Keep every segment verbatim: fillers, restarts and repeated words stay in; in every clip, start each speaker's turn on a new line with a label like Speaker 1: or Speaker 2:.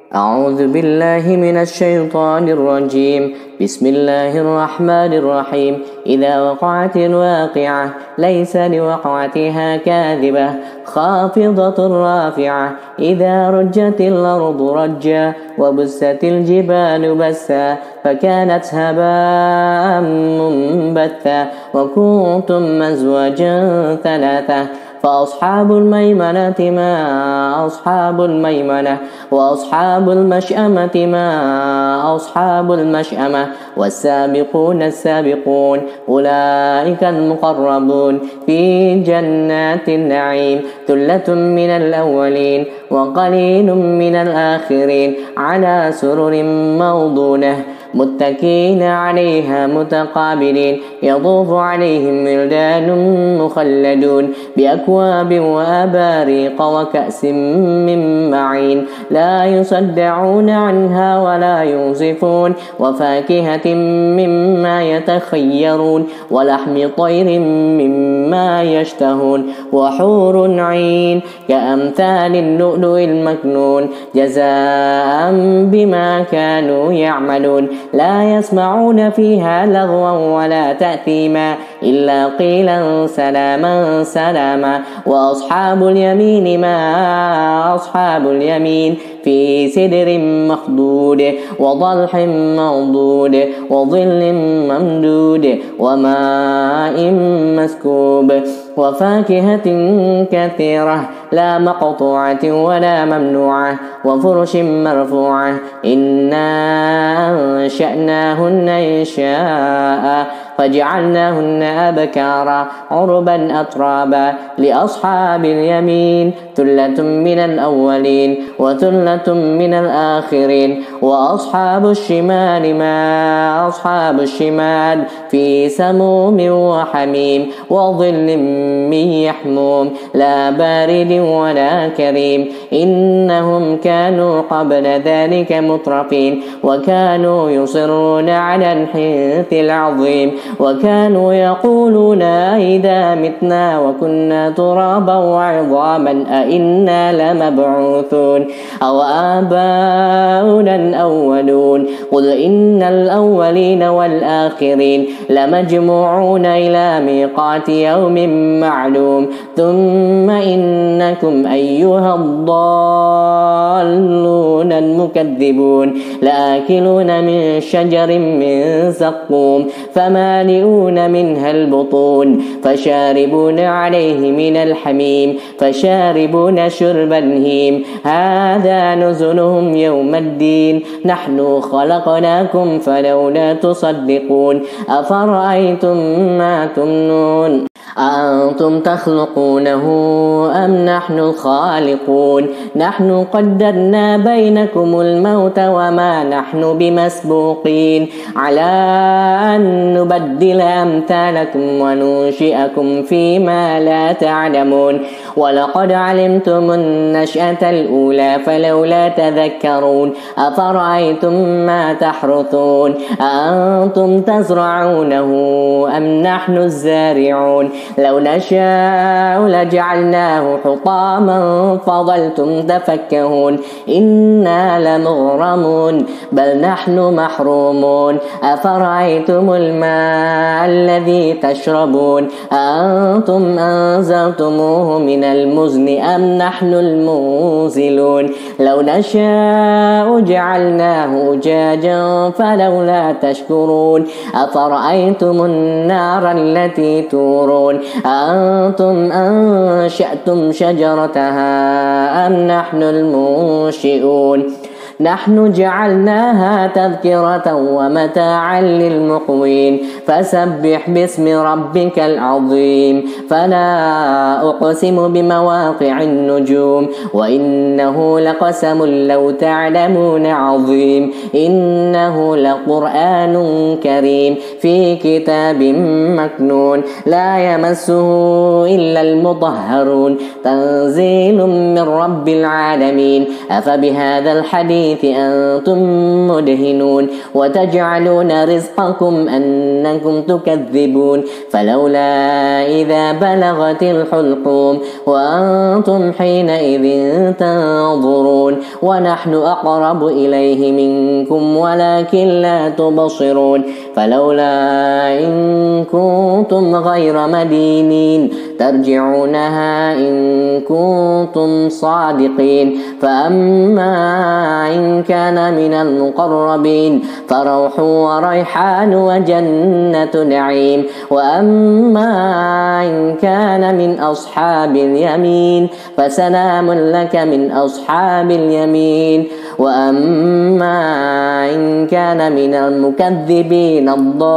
Speaker 1: أعوذ بالله من الشيطان الرجيم. بسم الله الرحمن الرحيم. إذا وقعت الواقعة ليس لوقعتها كاذبة خافضة رافعة. إذا رجت الأرض رجا وبست الجبال بسا فكانت هباء منبثا وكنتم أزواجا ثلاثة. فأصحاب الميمنة ما أصحاب الميمنة وأصحاب المشأمة ما أصحاب المشأمة والسابقون السابقون أولئك المقربون في جنات النعيم. ثلة من الأولين وقليل من الآخرين على سرر موضونة متكئين عليها متقابلين. يطوف عليهم ولدان مخلدون بأكواب وأباريق وكأس من معين لا يصدعون عنها ولا ينصفون. وفاكهة مما يتخيرون ولحم طير مما يشتهون وحور عين كأمثال اللؤلؤ المكنون جزاء بما كانوا يعملون. لا يسمعون فيها لغوا ولا تأثيما إلا قيلا سلاما سلاما. وأصحاب اليمين ما أصحاب اليمين في سدر مخضود وضلح منضود وظل ممدود وماء مسكوب وفاكهة كثيرة لا مقطوعة ولا ممنوعة وفرش مرفوعة. إنا أنشأناهن إنشاء فجعلناهن أبكارا عربا أترابا. لأصحاب اليمين ثلة من الأولين وثلة من الآخرين. وأصحاب الشمال ما أصحاب الشمال في سموم وحميم وظل من يحموم لا بارد ولا كريم. إنهم كانوا قبل ذلك مترفين وكانوا يصرون على الحنث العظيم وكانوا يقولون إذا متنا وكنا ترابا وعظاما أئنا لمبعوثون أو آباؤنا الأولون. قل إن الأولين والآخرين لمجموعون إلى ميقات يوم معلوم. ثم إنكم أيها الضالون المكذبون لآكلون من شجر من زقوم فمالئون منها البطون فشاربون عليه من الحميم فشاربون شرب الهيم. هذا نزلهم يوم الدين نحن خلقناكم فلولا تصدقون. أفرأيتم ما تمنون أأنتم تخلقونه أم نحن الخالقون. نحن قدرنا بينكم الموت وما نحن بمسبوقين على أن نبدل أمثالكم وننشئكم فيما لا تعلمون. ولقد علمتم النشأة الأولى فلولا تذكرون. أفرأيتم ما تحرثون أأنتم تزرعونه أم نحن الزارعون. لو نشاء لجعلناه حطاما فظلتم تفكهون. إنا لمغرمون بل نحن محرومون. أفرأيتم الماء الذي تشربون أأنتم أنزلتموه من المزن أم نحن المنزلون. لو نشاء جعلناه أجاجا فلولا تشكرون. أفرأيتم النار التي تورون أأنتم أنشأتم شجرتها أم نحن المنشئون. نحن جعلناها تذكرة ومتاعا للمقوين. فسبح باسم ربك العظيم. فلا أقسم بمواقع النجوم وإنه لقسم لو تعلمون عظيم. إنه لقرآن كريم في كتاب مكنون لا يمسه إلا المطهرون تنزيل من رب العالمين. أفبهذا الحديث الحديث أنتم مدهنون وتجعلون رزقكم أنكم تكذبون فلولا إذا بلغت الحلقوم وأنتم حينئذ تنظرون ونحن أقرب إليه منكم ولكن لا تبصرون فلولا إن كنتم غير مدينين ترجعونها إن كنتم صادقين فأما إن كان من المقربين فروح وريحان وجنة نعيم وأما إن كان من أصحاب اليمين فسلام لك من أصحاب اليمين وأما إن كان من المكذبين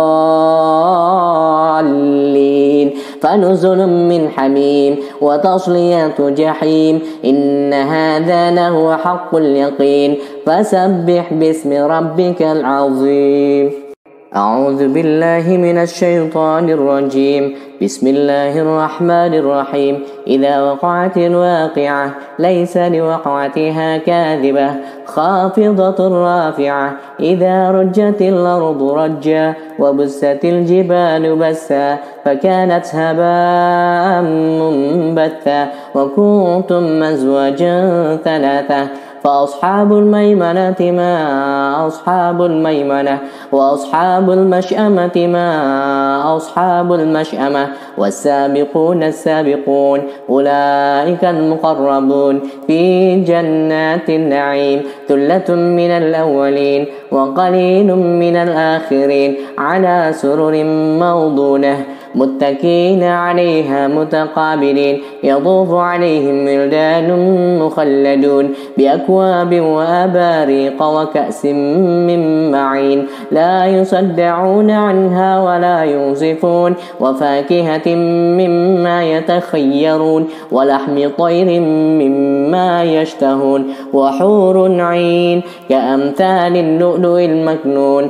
Speaker 1: الضالين فنزل من حميم وتصلية جحيم إن هذا لهو حق اليقين فسبح باسم ربك العظيم. أعوذ بالله من الشيطان الرجيم. بسم الله الرحمن الرحيم. إذا وقعت الواقعة ليس لوقعتها كاذبة خافضة رافعة إذا رجت الأرض رجا وبست الجبال بسا فكانت هباء منبثا وكنتم أزواجا ثلاثة فأصحاب الميمنة ما أصحاب الميمنة وأصحاب المشأمة ما أصحاب المشأمة والسابقون السابقون أولئك المقربون في جنات النعيم ثلة من الأولين وقليل من الآخرين على سرر موضونة متكئين عليها متقابلين يطوف عليهم ولدان مخلدون بأكواب وأباريق وكأس من معين لا يصدعون عنها ولا ينصفون وفاكهة مما يتخيرون ولحم طير مما يشتهون وحور عين كأمثال اللؤلؤ المكنون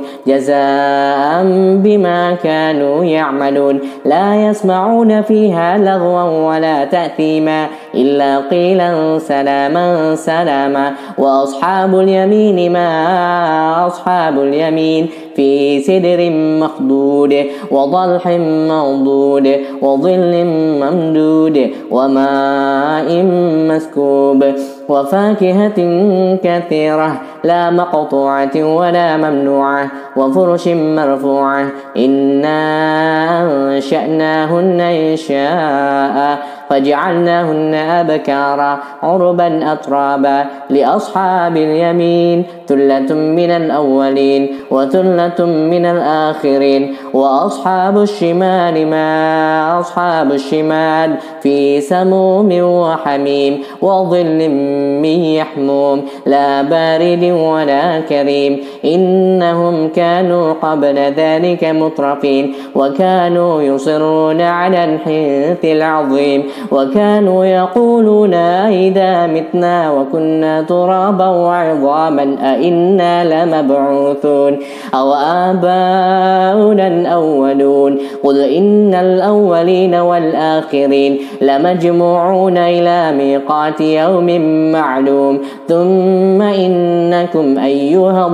Speaker 1: جزاء بما كانوا يعملون لا يسمعون فيها لغوا ولا تأثيما إلا قيلا سلاما سلاما وأصحاب اليمين ما أصحاب اليمين في سدر مخضود وضلح منضود وظل ممدود وماء مسكوب وفاكهة كثيرة لا مقطوعة ولا ممنوعة وفرش مرفوعة إنا أنشأناهن إنشاء فجعلناهن أبكارا عربا أترابا لأصحاب اليمين ثلة من الأولين وثلة من الآخرين وأصحاب الشمال ما أصحاب الشمال في سموم وحميم وظل من يحموم لا بارد ولا كريم إنهم كانوا قبل ذلك مترفين وكانوا يصرون على الحنث العظيم وكانوا يقولون إذا متنا وكنا ترابا وعظاما أئنا لمبعوثون أو آباؤنا الأولون قل إن الأولين والآخرين لمجموعون إلى ميقات يوم معلوم ثم إنكم أيها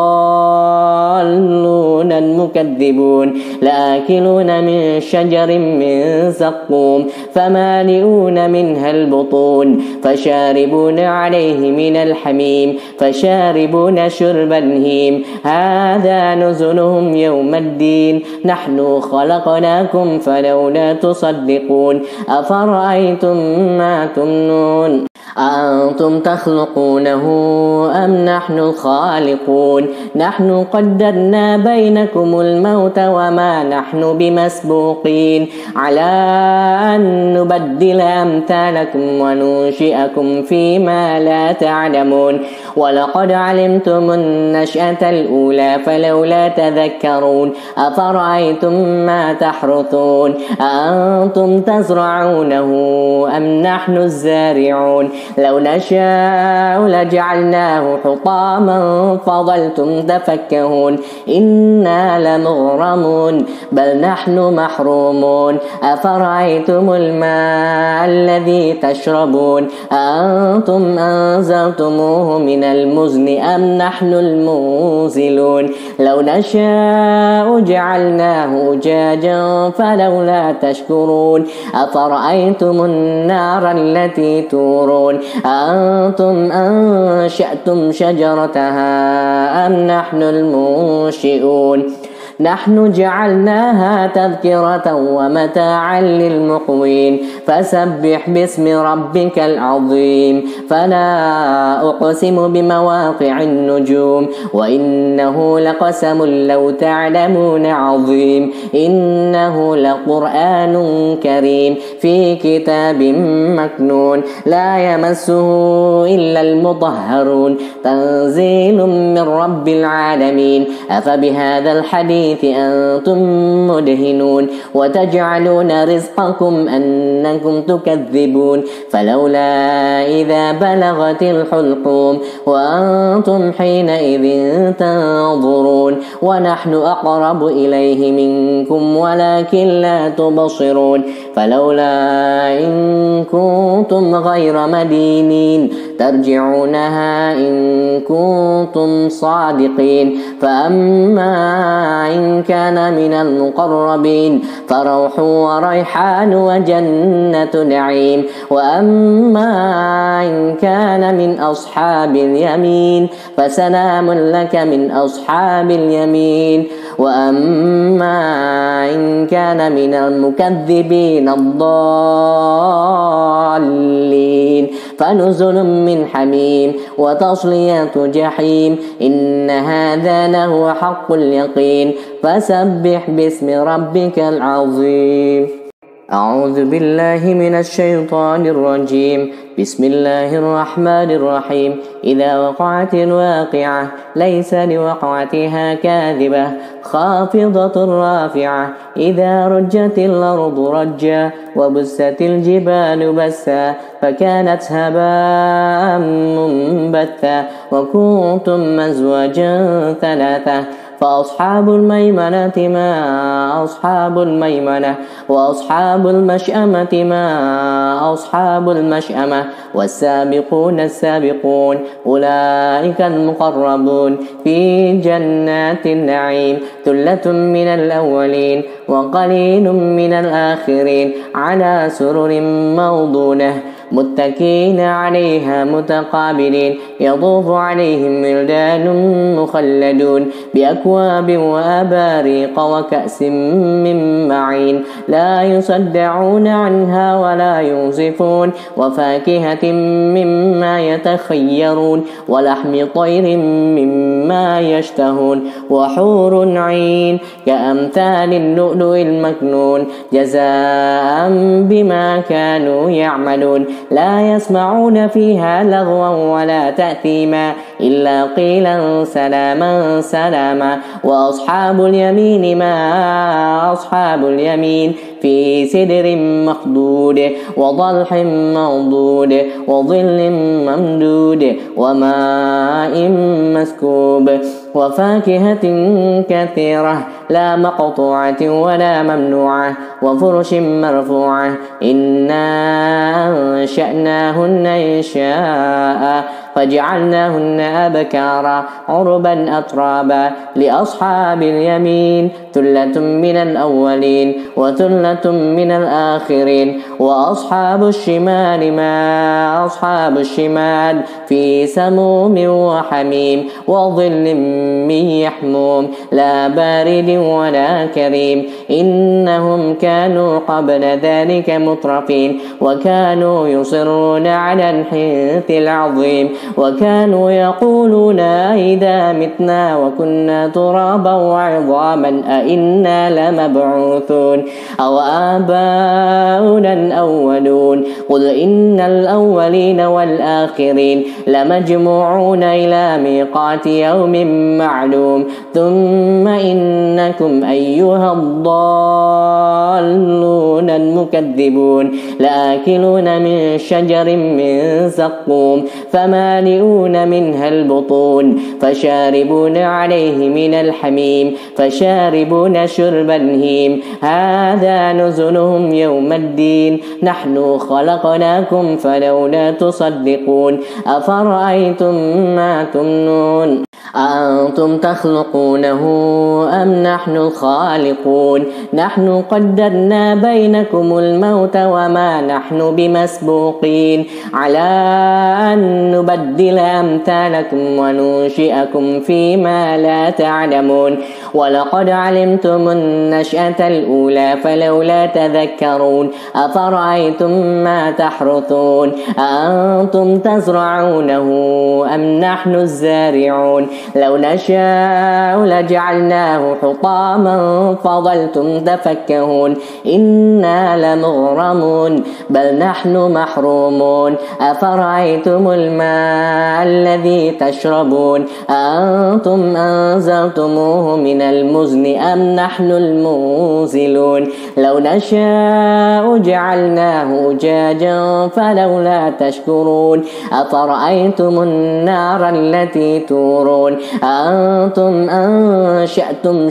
Speaker 1: الضالون المكذبون لآكلون من شجر من زقوم فمالئون منها البطون فشاربون عليه من الحميم فشاربون شرب الهيم هذا نزلهم يوم الدين نحن خلقناكم فلولا تصدقون أفرأيتم ما تمنون أأنتم تخلقونه أم نحن الخالقون نحن قدرنا بينكم الموت وما نحن بمسبوقين على أن نبدل أمثالكم وننشئكم فيما لا تعلمون ولقد علمتم النشأة الأولى فلولا تذكرون أفرأيتم ما تحرثون أأنتم تزرعونه أم نحن الزارعون لو نشاء لجعلناه حطاما فظلتم تفكهون إنا لمغرمون بل نحن محرومون أفرأيتم الماء الذي تشربون أأنتم أنزلتموه من من المزن أم نحن المنزلون لو نشاء جعلناه أجاجا فلولا تشكرون أفرأيتم النار التي تورون أأنتم أنشأتم شجرتها أم نحن المنشئون نحن جعلناها تذكرة ومتاعا للمقوين فسبح باسم ربك العظيم فلا أقسم بمواقع النجوم وإنه لقسم لو تعلمون عظيم إنه لقرآن كريم في كتاب مكنون لا يمسه إلا المطهرون تنزيل من رب العالمين أفبهذا الحديث أنتم مدهنون وتجعلون رزقكم أنكم تكذبون فلولا إذا بلغت الحلقوم وأنتم حينئذ تنظرون ونحن أقرب إليه منكم ولكن لا تبصرون فلولا إن كنتم غير مدينين ترجعونها إن كنتم صادقين فأما إن كان من المقربين فروح وريحان وجنة نعيم وأما إن كان من أصحاب اليمين فسلام لك من أصحاب اليمين وأما إن كان من المكذبين الضالين فنزل من حميم وتصلية جحيم إن هذا لهو حق اليقين فسبح باسم ربك العظيم أعوذ بالله من الشيطان الرجيم بسم الله الرحمن الرحيم إذا وقعت الواقعة ليس لوقعتها كاذبة خافضة رافعة إذا رجت الأرض رجا وبست الجبال بسا فكانت هباء منبثا وكنتم أزواجا ثلاثة فأصحاب الميمنة ما أصحاب الميمنة وأصحاب المشأمة ما أصحاب المشأمة والسابقون السابقون أولئك المقربون في جنات النعيم ثلة من الأولين وقليل من الآخرين على سرر موضونة متكئين عليها متقابلين يطوف عليهم ولدان مخلدون بأكواب وأباريق وكأس من معين لا يصدعون عنها ولا ينزفون وفاكهة مما يتخيرون ولحم طير مما يشتهون وحور عين كأمثال اللؤلؤ المكنون جزاء بما كانوا يعملون لا يسمعون فيها لغوا ولا تأثيما إلا قيلا سلاما سلاما وأصحاب اليمين ما أصحاب اليمين في سدر مخضود وضلح منضود وظل ممدود وماء مسكوب وفاكهة كثيرة لا مقطوعة ولا ممنوعة وفرش مرفوعة إنا أنشأناهن إنشاء فجعلناهن أبكارا عربا أترابا لأصحاب اليمين ثلة من الأولين وثلة من الآخرين وأصحاب الشمال ما أصحاب الشمال في سموم وحميم وظل من يحموم لا بارد ولا كريم إنهم كانوا قبل ذلك مترفين وكانوا يصرون على الحنث العظيم وكانوا يقولون إذا متنا وكنا ترابا وعظاما أئنا لمبعوثون أو آباؤنا الأولون قل إن الأولين والآخرين لمجموعون إلى ميقات يوم معلوم ثم إنكم أيها الضالون تكذبون لآكلون من شجر من زقوم فمالئون منها البطون فشاربون عليه من الحميم فشاربون شرب الهيم هذا نزلهم يوم الدين نحن خلقناكم فلولا تصدقون أفرأيتم ما تمنون أأنتم تخلقونه أم نحن الخالقون نحن قدرنا بينكم الموت وما نحن بمسبوقين على أن نبدل أمثالكم وننشئكم فيما لا تعلمون ولقد علمتم النشأة الأولى فلولا تذكرون أفرأيتم ما تحرثون أأنتم تزرعونه أم نحن الزارعون لو نشاء لجعلناه حطاما فظلتم تفكهون إنا لمغرمون بل نحن محرومون أفرأيتم الماء الذي تشربون أأنتم أنزلتموه من المزن أم نحن المنزلون لو نشاء جعلناه أجاجا فلولا تشكرون أفرأيتم النار التي تورون أأنتم أنشأتم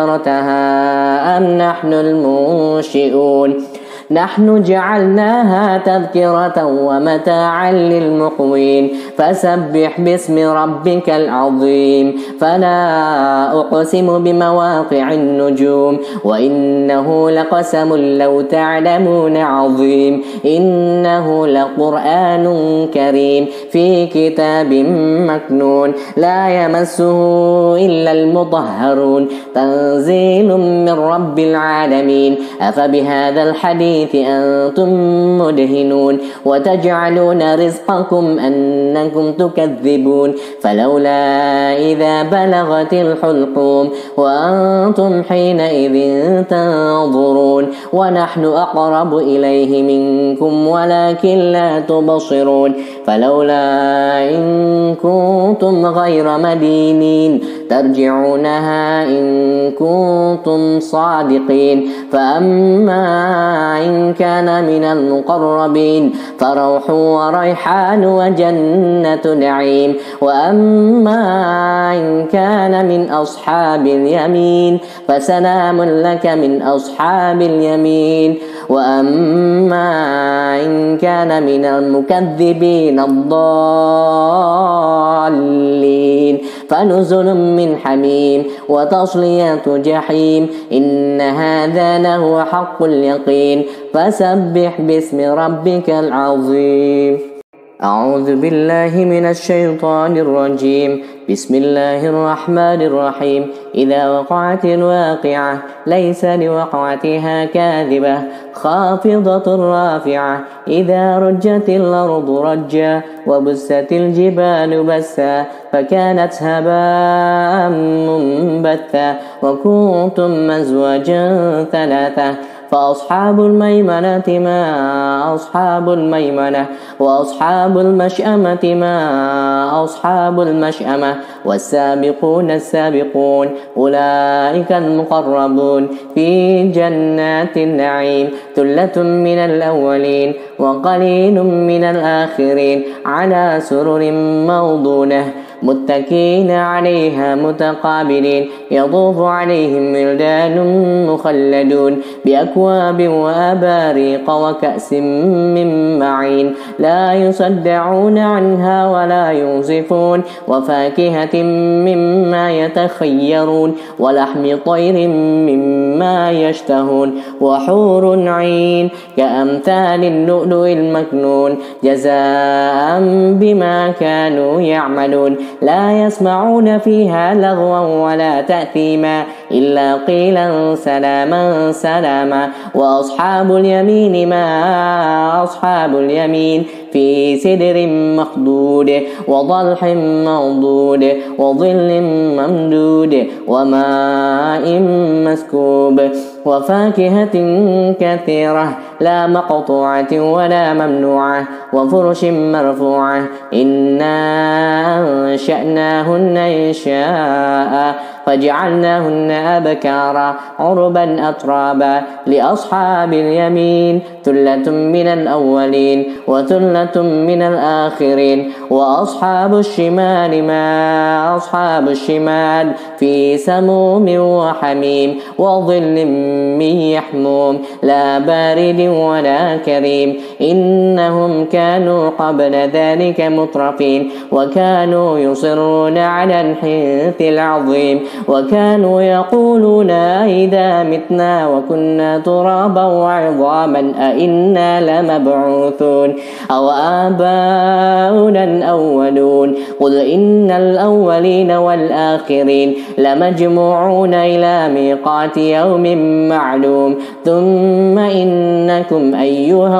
Speaker 1: شجرتها أم نحن المنشئون نحن جعلناها تذكرة ومتاعا للمقوين فسبح باسم ربك العظيم فلا أقسم بمواقع النجوم وإنه لقسم لو تعلمون عظيم إنه لقرآن كريم في كتاب مكنون لا يمسه إلا المطهرون تنزيل من رب العالمين أفبهذا الحديث أنتم مدهنون وتجعلون رزقكم أنكم تكذبون فلولا إذا بلغت الحلقوم وأنتم حينئذ تنظرون ونحن أقرب إليه منكم ولكن لا تبصرون فلولا إن كنتم غير مدينين ترجعونها إن كنتم صادقين فأما إن كان من المقربين فروح وريحان وجنة نعيم وأما إن كان من أصحاب اليمين فسلام لك من أصحاب اليمين وأما إن كان من المكذبين الضالين فنزل من حميم وتصلية جحيم إن هذا لهو حق اليقين فسبح باسم ربك العظيم أعوذ بالله من الشيطان الرجيم بسم الله الرحمن الرحيم إذا وقعت الواقعة ليس لوقعتها كاذبة خافضة رافعة إذا رجت الأرض رجا وبست الجبال بسا فكانت هباء منبثا وكنتم أزواجا ثلاثة فأصحاب الميمنة ما أصحاب الميمنة وأصحاب المشأمة ما أصحاب المشأمة والسابقون السابقون أولئك المقربون في جنات النعيم ثلة من الأولين وقليل من الآخرين على سرر موضونة متكئين عليها متقابلين يطوف عليهم ولدان مخلدون بأكواب وأباريق وكأس من معين لا يصدعون عنها ولا ينزفون وفاكهة مما يتخيرون ولحم طير مما يشتهون وحور عين كأمثال اللؤلؤ المكنون جزاء بما كانوا يعملون لا يسمعون فيها لغوا ولا تأثيما إلا قيلا سلاما سلاما وأصحاب اليمين ما أصحاب اليمين في سدر مخضود وضلح منضود وظل ممدود وماء مسكوب وفاكهة كثيرة لا مقطوعة ولا ممنوعة وفرش مرفوعة إنا أنشأناهن إنشاء فجعلناهن أبكارا عربا أترابا لأصحاب اليمين ثلة من الأولين وثلة من الآخرين وأصحاب الشمال ما أصحاب الشمال في سموم وحميم وظل من يحموم لا بارد ولا كريم إنهم كانوا قبل ذلك مترفين وكانوا يصرون على الحنث العظيم وكانوا يقولون إذا متنا وكنا ترابا وعظاما أئنا لمبعوثون أو آباؤنا الأولون قل إن الأولين والآخرين لمجموعون إلى ميقات يوم معلوم ثم إنكم أيها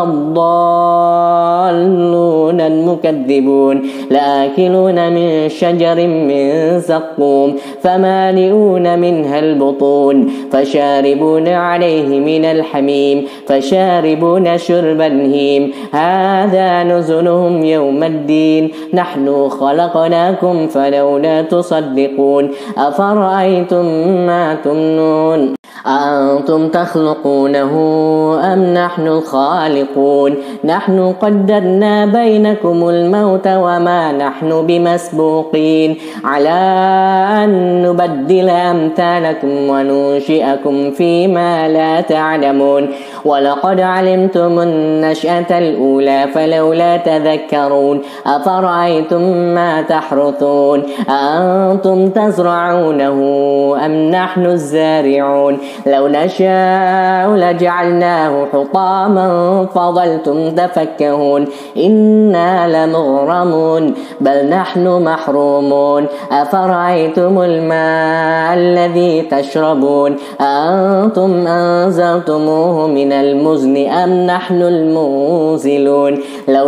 Speaker 1: الضالون المكذبون لآكلون من شجر من زقوم فمالئون منها البطون فشاربون عليه من الحميم فشاربون شرب الهيم هذا نزلهم يوم الدين نحن خلقناكم فلولا تصدقون أفرأيتم ما تمنون أأنتم تخلقونه أم نحن الخالقون نحن قدرنا بينكم الموت وما نحن بمسبوقين على أن نبدل أمثالكم وننشئكم فيما لا تعلمون ولقد علمتم النشأة الأولى فلولا تذكرون أفرأيتم ما تحرثون أأنتم تزرعونه أم نحن الزارعون لو نشاء لجعلناه حطاما فظلتم تفكهون إنا لمغرمون بل نحن محرومون أفرأيتم الماء الذي تشربون أأنتم أنزلتموه من المزن أم نحن المنزلون لو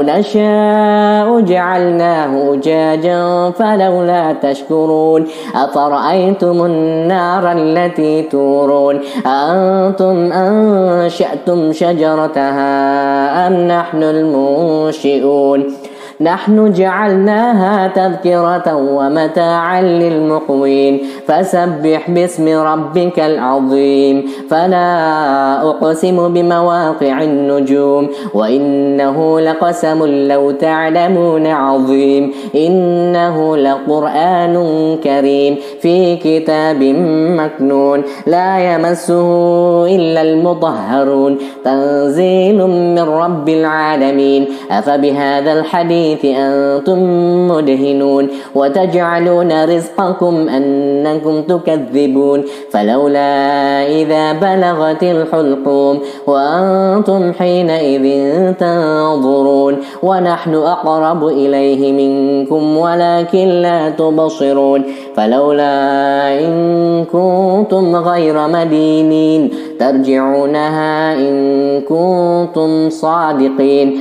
Speaker 1: نشاء جعلناه أجاجا فلولا تشكرون أفرأيتم النار التي تورون أأنتم أنشأتم شجرتها أم نحن المنشئون نحن جعلناها تذكرة ومتاعا للمقوين فسبح باسم ربك العظيم فلا أقسم بمواقع النجوم وإنه لقسم لو تعلمون عظيم إنه لقرآن كريم في كتاب مكنون لا يمسه إلا المطهرون تنزيل من رب العالمين أفبهذا الحديث أنتم مدهنون وتجعلون رزقكم أنكم تكذبون فلولا إذا بلغت الحلقوم وأنتم حينئذ تنظرون ونحن أقرب إليه منكم ولكن لا تبصرون فلولا إن كنتم غير مدينين ترجعونها إن كنتم صادقين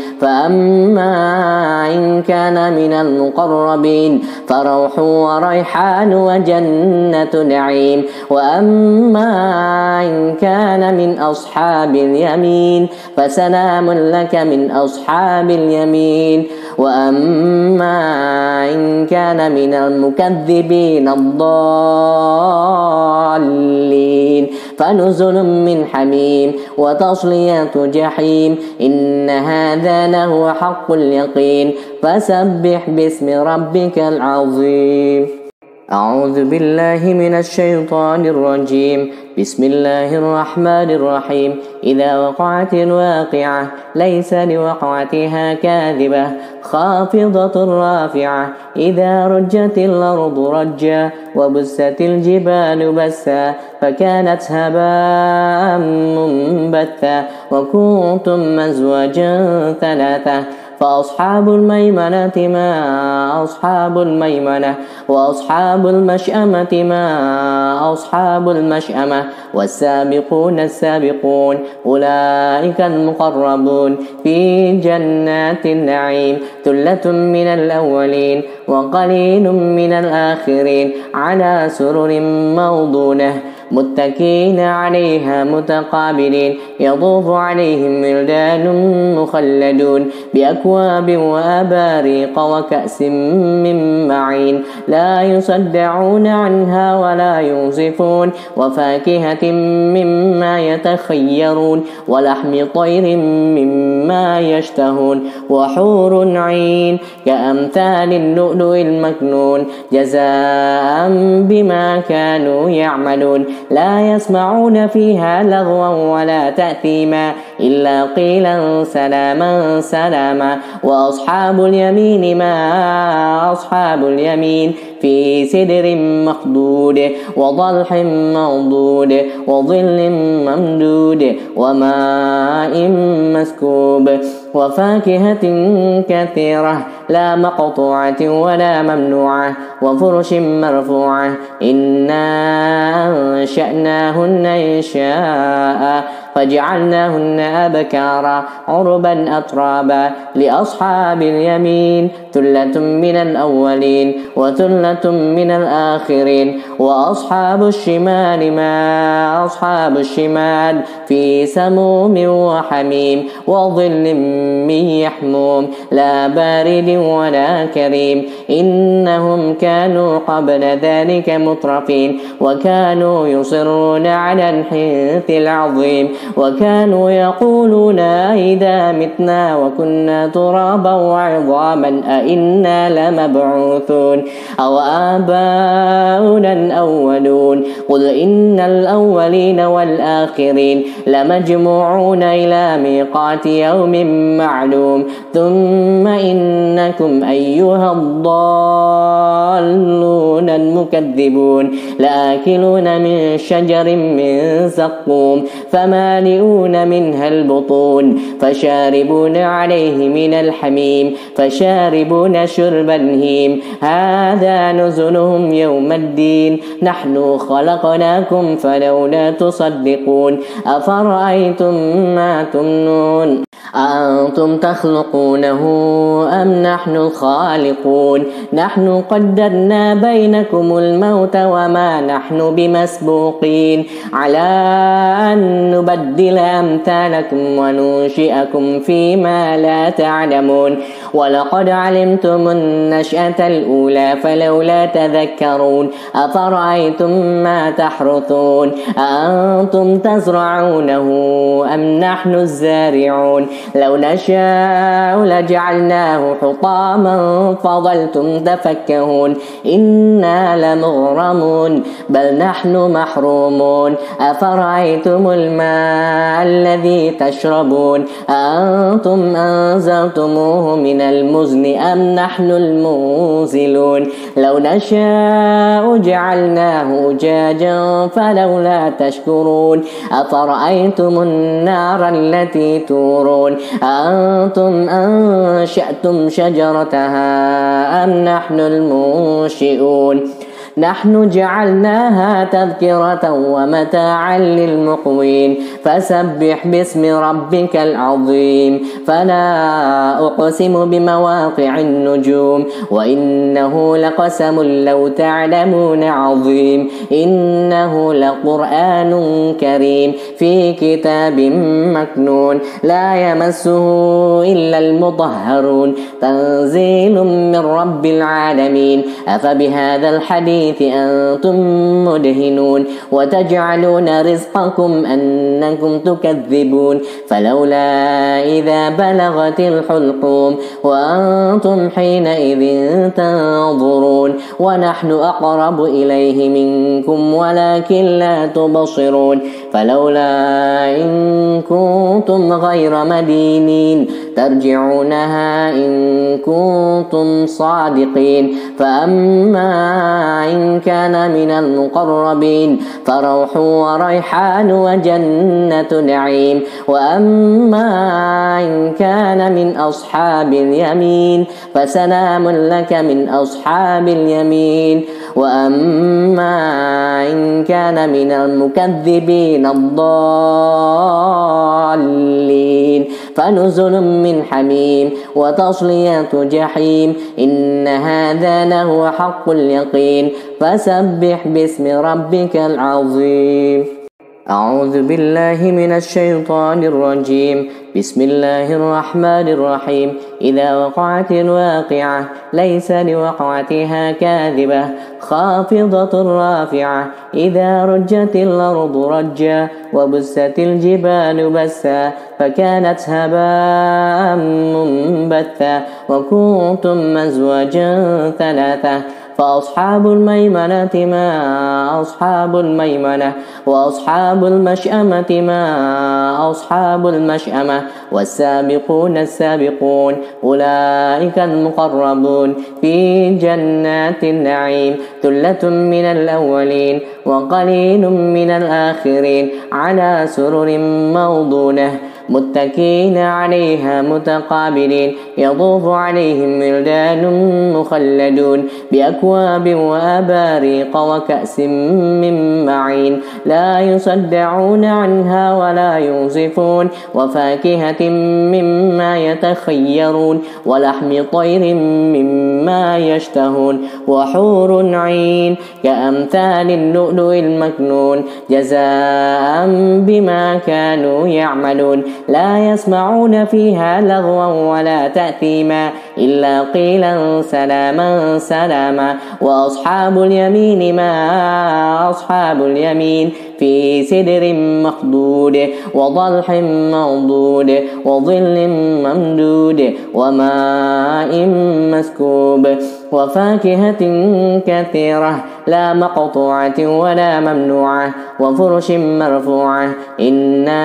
Speaker 1: فأما إن كان من المقربين فروح وريحان وجنة نعيم وأما إن كان من أصحاب اليمين فسلام لك من أصحاب اليمين وأما إن كان من المكذبين الضالين فنزل من حميم وتصلية جحيم إن هذا لهو حق اليقين فسبح باسم ربك العظيم أعوذ بالله من الشيطان الرجيم بسم الله الرحمن الرحيم إذا وقعت الواقعة ليس لوقعتها كاذبة خافضة رافعة إذا رجت الأرض رجا وبست الجبال بسا فكانت هباء منبثا وكنتم أزواجا ثلاثة فأصحاب الميمنة ما أصحاب الميمنة وأصحاب المشأمة ما أصحاب المشأمة والسابقون السابقون أولئك المقربون في جنات النعيم ثلة من الأولين وقليل من الآخرين على سرر موضونة متكئين عليها متقابلين يطوف عليهم ولدان مخلدون بأكواب وأباريق وكأس من معين لا يصدعون عنها ولا ينزفون وفاكهة مما يتخيرون ولحم طير مما يشتهون وحور عين كأمثال اللؤلؤ المكنون جزاء بما كانوا يعملون لا يسمعون فيها لغوا ولا تأثيما إلا قيلا سلاما سلاما وأصحاب اليمين ما أصحاب اليمين في سدر مخضود وضلح منضود وظل ممدود وماء مسكوب وفاكهة كثيرة لا مقطوعة ولا ممنوعة وفرش مرفوعة إنا أنشأناهن إنشاء فجعلناهن أبكارا عربا أترابا لأصحاب اليمين ثلة من الأولين وثلة من الآخرين وأصحاب الشمال ما أصحاب الشمال في سموم وحميم وظل من يحموم لا بارد ولا كريم إنهم كانوا قبل ذلك مترفين وكانوا يصرون على الحنث العظيم وكانوا يقولون إذا متنا وكنا ترابا وعظاما أئنا لمبعوثون أو آباؤنا الأولون قل إن الأولين والآخرين لمجموعون إلى ميقات يوم معلوم ثم إنكم أيها الضالون المكذبون لآكلون من شجر من زقوم فمالئون منها البطون فشاربون عليه من الحميم فشاربون شرب الهيم هذا نزلهم يوم الدين نحن خلقناكم فلولا تصدقون أفرأيتم ما تمنون أأنتم تخلقونه أم نحن الخالقون نحن قدرنا بينكم الموت وما نحن بمسبوقين على أن نبدل أمثالكم وننشئكم فيما لا تعلمون ولقد علمتم النشأة الأولى فلولا تذكرون أفرأيتم ما تحرثون أأنتم تزرعونه أم نحن الزارعون لو نشاء لجعلناه حطاما فظلتم تفكهون إنا لمغرمون بل نحن محرومون أفرأيتم الماء الذي تشربون أأنتم أنزلتموه من المزن أم نحن المنزلون لو نشاء جعلناه أجاجا فلولا تشكرون أفرأيتم النار التي تورون أأنتم أنشأتم شجرتها أم نحن المنشئون نحن جعلناها تذكرة ومتاعا للمقوين فسبح باسم ربك العظيم فلا أقسم بمواقع النجوم وإنه لقسم لو تعلمون عظيم إنه لقرآن كريم في كتاب مكنون لا يمسه إلا المطهرون تنزيل من رب العالمين أفبهذا الحديث أنتم مدهنون وتجعلون رزقكم أنكم تكذبون فلولا إذا بلغت الحلقوم وأنتم حينئذ تنظرون ونحن أقرب إليه منكم ولكن لا تبصرون فلولا إن كنتم غير مدينين ترجعونها إن كنتم صادقين فأما إن كان من المقربين فروح وريحان وجنة نعيم وأما إن كان من أصحاب اليمين فسلام لك من أصحاب اليمين وأما إن كان من المكذبين الضالين فنزل من حميم وتصلية جحيم إن هذا لهو حق اليقين فسبح باسم ربك العظيم. أعوذ بالله من الشيطان الرجيم. بسم الله الرحمن الرحيم. إذا وقعت الواقعة ليس لوقعتها كاذبة خافضة رافعة إذا رجت الأرض رجا وبست الجبال بسا فكانت هباء منبثا وكنتم أزواجا ثلاثة فأصحاب الميمنة ما أصحاب الميمنة وأصحاب المشأمة ما أصحاب المشأمة والسابقون السابقون أولئك المقربون في جنات النعيم ثلة من الأولين وقليل من الآخرين على سرر موضونة متكئين عليها متقابلين يطوف عليهم ولدان مخلدون بأكواب وأباريق وكأس من معين لا يصدعون عنها ولا ينصفون وفاكهة مما يتخيرون ولحم طير مما يشتهون وحور عين كأمثال اللؤلؤ المكنون جزاء بما كانوا يعملون لا يسمعون فيها لغوا ولا تأثيما إلا قيلا سلاما سلاما وأصحاب اليمين ما أصحاب اليمين في سدر مخضود وضلح منضود وظل ممدود وماء مسكوب وفاكهة كثيرة لا مقطوعة ولا ممنوعة وفرش مرفوعة إنا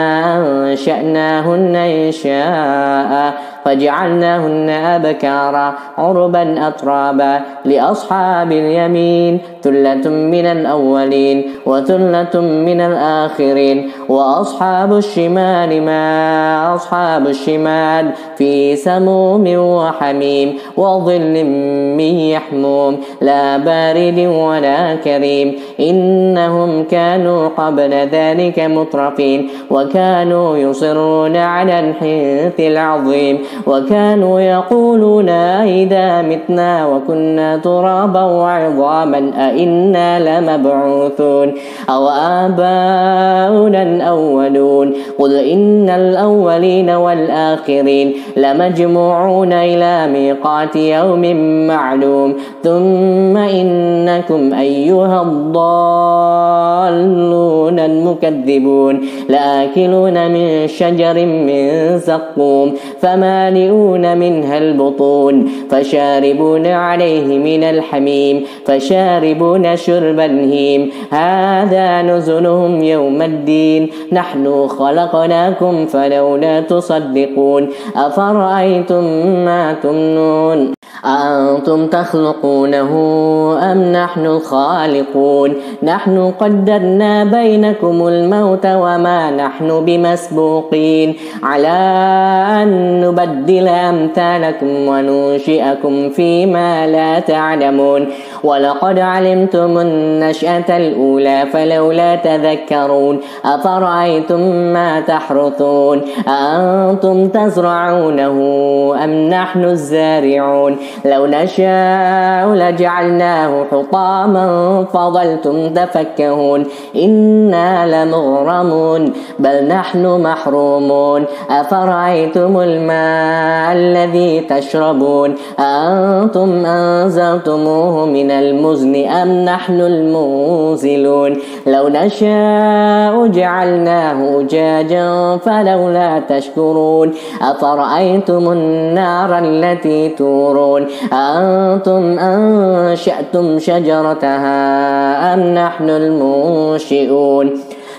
Speaker 1: أنشأناهن إنشاء فجعلناهن أبكارا عربا أترابا لأصحاب اليمين ثلة من الأولين وثلة من الآخرين وأصحاب الشمال ما أصحاب الشمال في سموم وحميم وظل من يحموم لا بارد ولا كريم إنهم كانوا قبل ذلك مترفين وكانوا يصرون على الحنث العظيم وكانوا يقولون إذا متنا وكنا ترابا وعظاما أئنا لمبعوثون أو آباؤنا الأولون قل إن الأولين والآخرين لمجموعون إلى ميقات يوم معلوم ثم إنكم أيها الضالون المكذبون لآكلون من شجر من زقوم فمالئون منها البطون فشاربون عليه من الحميم فشاربون شرب الهيم هذا نزلهم يوم الدين نحن خلقناكم فلولا تصدقون أفرأيتم ما تمنون أأنتم تخلقونه أم نحن الخالقون نحن قدرنا بينكم الموت وما نحن بمسبوقين على أن نبدل أمثالكم وننشئكم فيما لا تعلمون ولقد علمتم النشأة الأولى فلولا تذكرون أفرأيتم ما تحرثون أأنتم تزرعونه أم نحن الزارعون لو نشاء لجعلناه حطاما فظلتم تفكهون إنا لمغرمون بل نحن محرومون أفرأيتم الماء الذي تشربون أأنتم أنزلتموه من المزن أم نحن المنزلون لو نشاء جعلناه أجاجا فلولا تشكرون أفرأيتم النار التي تورون أأنتم أنشأتم شجرتها أم نحن المنشئون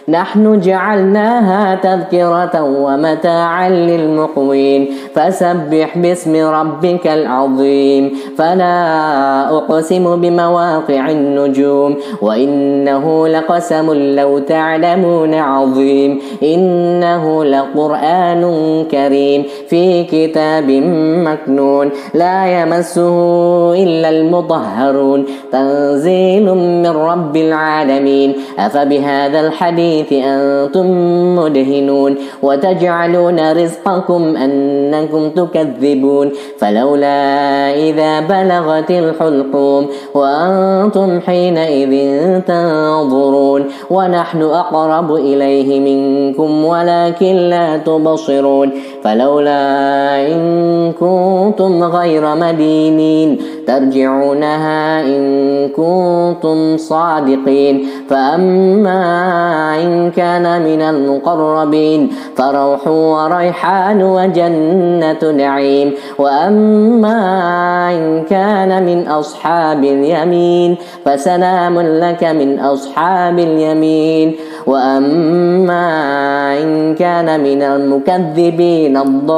Speaker 1: نحن جعلناها تذكرة ومتاعا للمقوين فسبح باسم ربك العظيم فلا أقسم بمواقع النجوم وإنه لقسم لو تعلمون عظيم إنه لقرآن كريم في كتاب مكنون لا يمسه إلا المطهرون تنزيل من رب العالمين أفبهذا الحديث أنتم مدهنون وتجعلون رزقكم أنكم تكذبون فلولا إذا بلغت الحلقوم وأنتم حينئذ تنظرون ونحن أقرب إليه منكم ولكن لا تبصرون فلولا إن كنتم غير مدينين ترجعونها إن كنتم صادقين فأما إن كان من المقربين فروح وريحان وجنة نعيم وأما إن كان من أصحاب اليمين فسلام لك من أصحاب اليمين وأما إن كان من المكذبين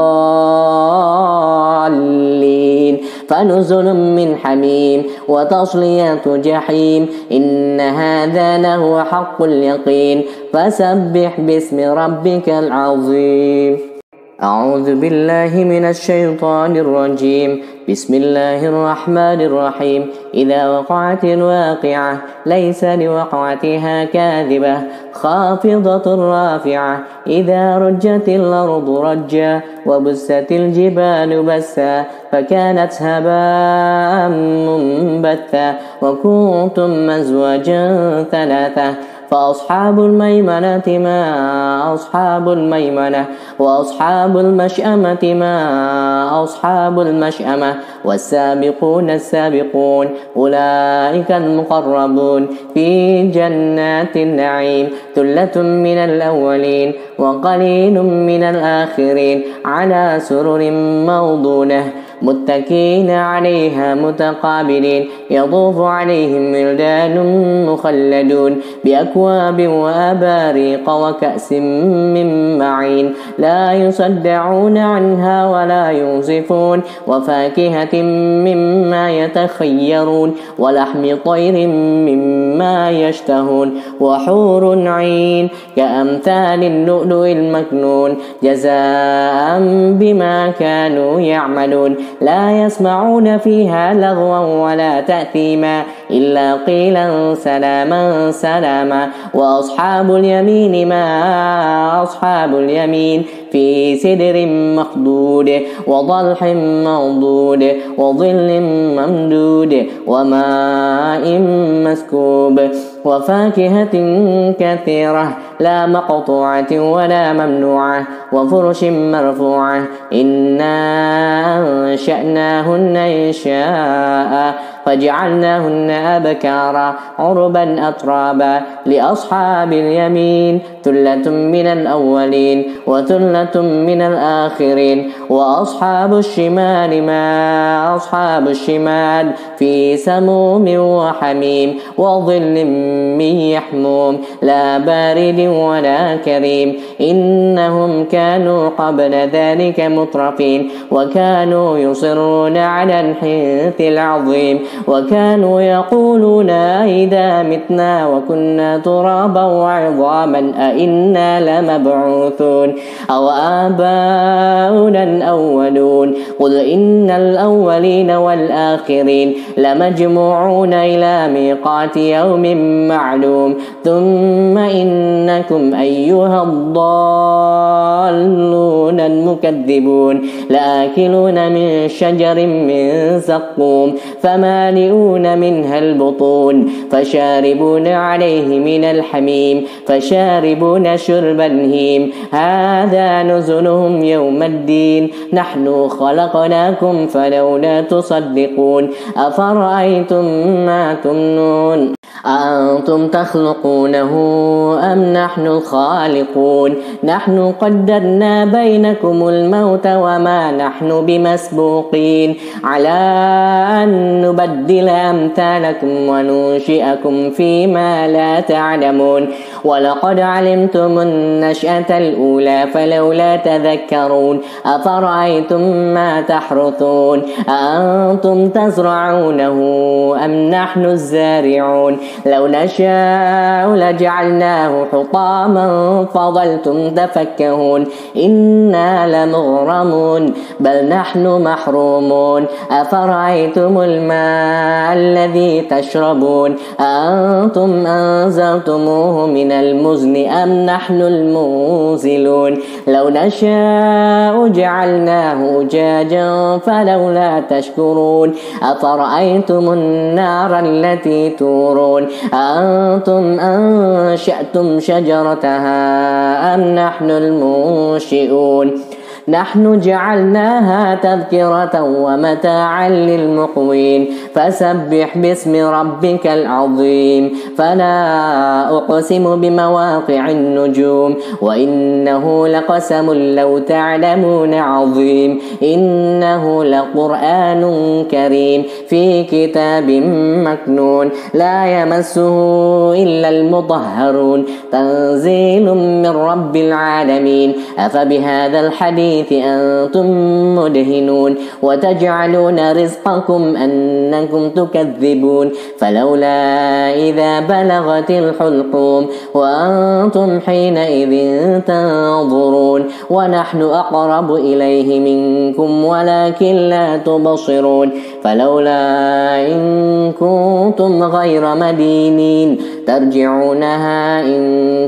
Speaker 1: الضالين فنزل من حميم وتصلية جحيم إن هذا لهو حق اليقين فسبح باسم ربك العظيم أعوذ بالله من الشيطان الرجيم بسم الله الرحمن الرحيم إذا وقعت الواقعة ليس لوقعتها كاذبة خافضة رافعة إذا رجت الأرض رجا وبست الجبال بسا فكانت هباء منبثا وكنتم أزواجا ثلاثة فأصحاب الميمنة ما أصحاب الميمنة وأصحاب المشأمة ما أصحاب المشأمة والسابقون السابقون أولئك المقربون في جنات النعيم ثلة من الأولين وقليل من الآخرين على سرر موضونة متكئين عليها متقابلين يطوف عليهم ولدان مخلدون بأكواب وأباريق وكأس من معين لا يصدعون عنها ولا ينصفون وفاكهة مما يتخيرون ولحم طير مما يشتهون وحور عين كأمثال اللؤلؤ المكنون جزاء بما كانوا يعملون لا يسمعون فيها لغوا ولا تأثيما إلا قيلا سلاما سلاما وأصحاب اليمين ما أصحاب اليمين في سدر مخضود وضلح منضود وظل ممدود وماء مسكوب وفاكهة كثيرة لا مقطوعة ولا ممنوعة وفرش مرفوعة إنا أنشأناهن إنشاء فجعلناهن أبكارا عربا أترابا لأصحاب اليمين ثلة من الأولين وثلة من الآخرين وأصحاب الشمال ما أصحاب الشمال في سموم وحميم وظل من يحموم لا بارد ولا كريم إنهم كانوا قبل ذلك مترفين وكانوا يصرون على الحنث العظيم وكانوا يقولون إذا متنا وكنا ترابا وعظاما أئنا لمبعوثون أو آباؤنا الأولون قل إن الأولين والآخرين لمجموعون إلى ميقات يوم معلوم ثم إنكم أيها الضالون المكذبون لآكلون من شجر من زقوم فمالئون منها البطون فشاربون عليه من الحميم فشاربون شرب الهيم هذا نزلهم يوم الدين نحن خلقناكم فلولا تصدقون أفرأيتم ما تمنون أأنتم تخلقونه أم نحن الخالقون نحن قدرنا بينكم الموت وما نحن بمسبوقين على أن نبدل أمثالكم وننشئكم فيما لا تعلمون ولقد علمتم النشأة الأولى فلولا تذكرون أفرأيتم ما تحرثون أأنتم تزرعونه أم نحن الزارعون لو نشاء لجعلناه حطاما فظلتم تفكهون إنا لمغرمون بل نحن محرومون أفرأيتم الماء الذي تشربون أأنتم أنزلتموه من المزن أم نحن المنزلون لو نشاء جعلناه أجاجا فلولا تشكرون أفرأيتم النار التي تورون أأنتم أنشأتم شجرتها أم نحن المنشئون نحن جعلناها تذكرة ومتاعا للمقوين فسبح باسم ربك العظيم فلا أقسم بمواقع النجوم وإنه لقسم لو تعلمون عظيم إنه لقرآن كريم في كتاب مكنون لا يمسه إلا المطهرون تنزيل من رب العالمين أفبهذا الحديث أنتم مدهنون وتجعلون رزقكم أنكم تكذبون فلولا إذا بلغت الحلقوم وأنتم حينئذ تنظرون ونحن أقرب إليه منكم ولكن لا تبصرون فلولا إن كنتم غير مدينين ترجعونها إن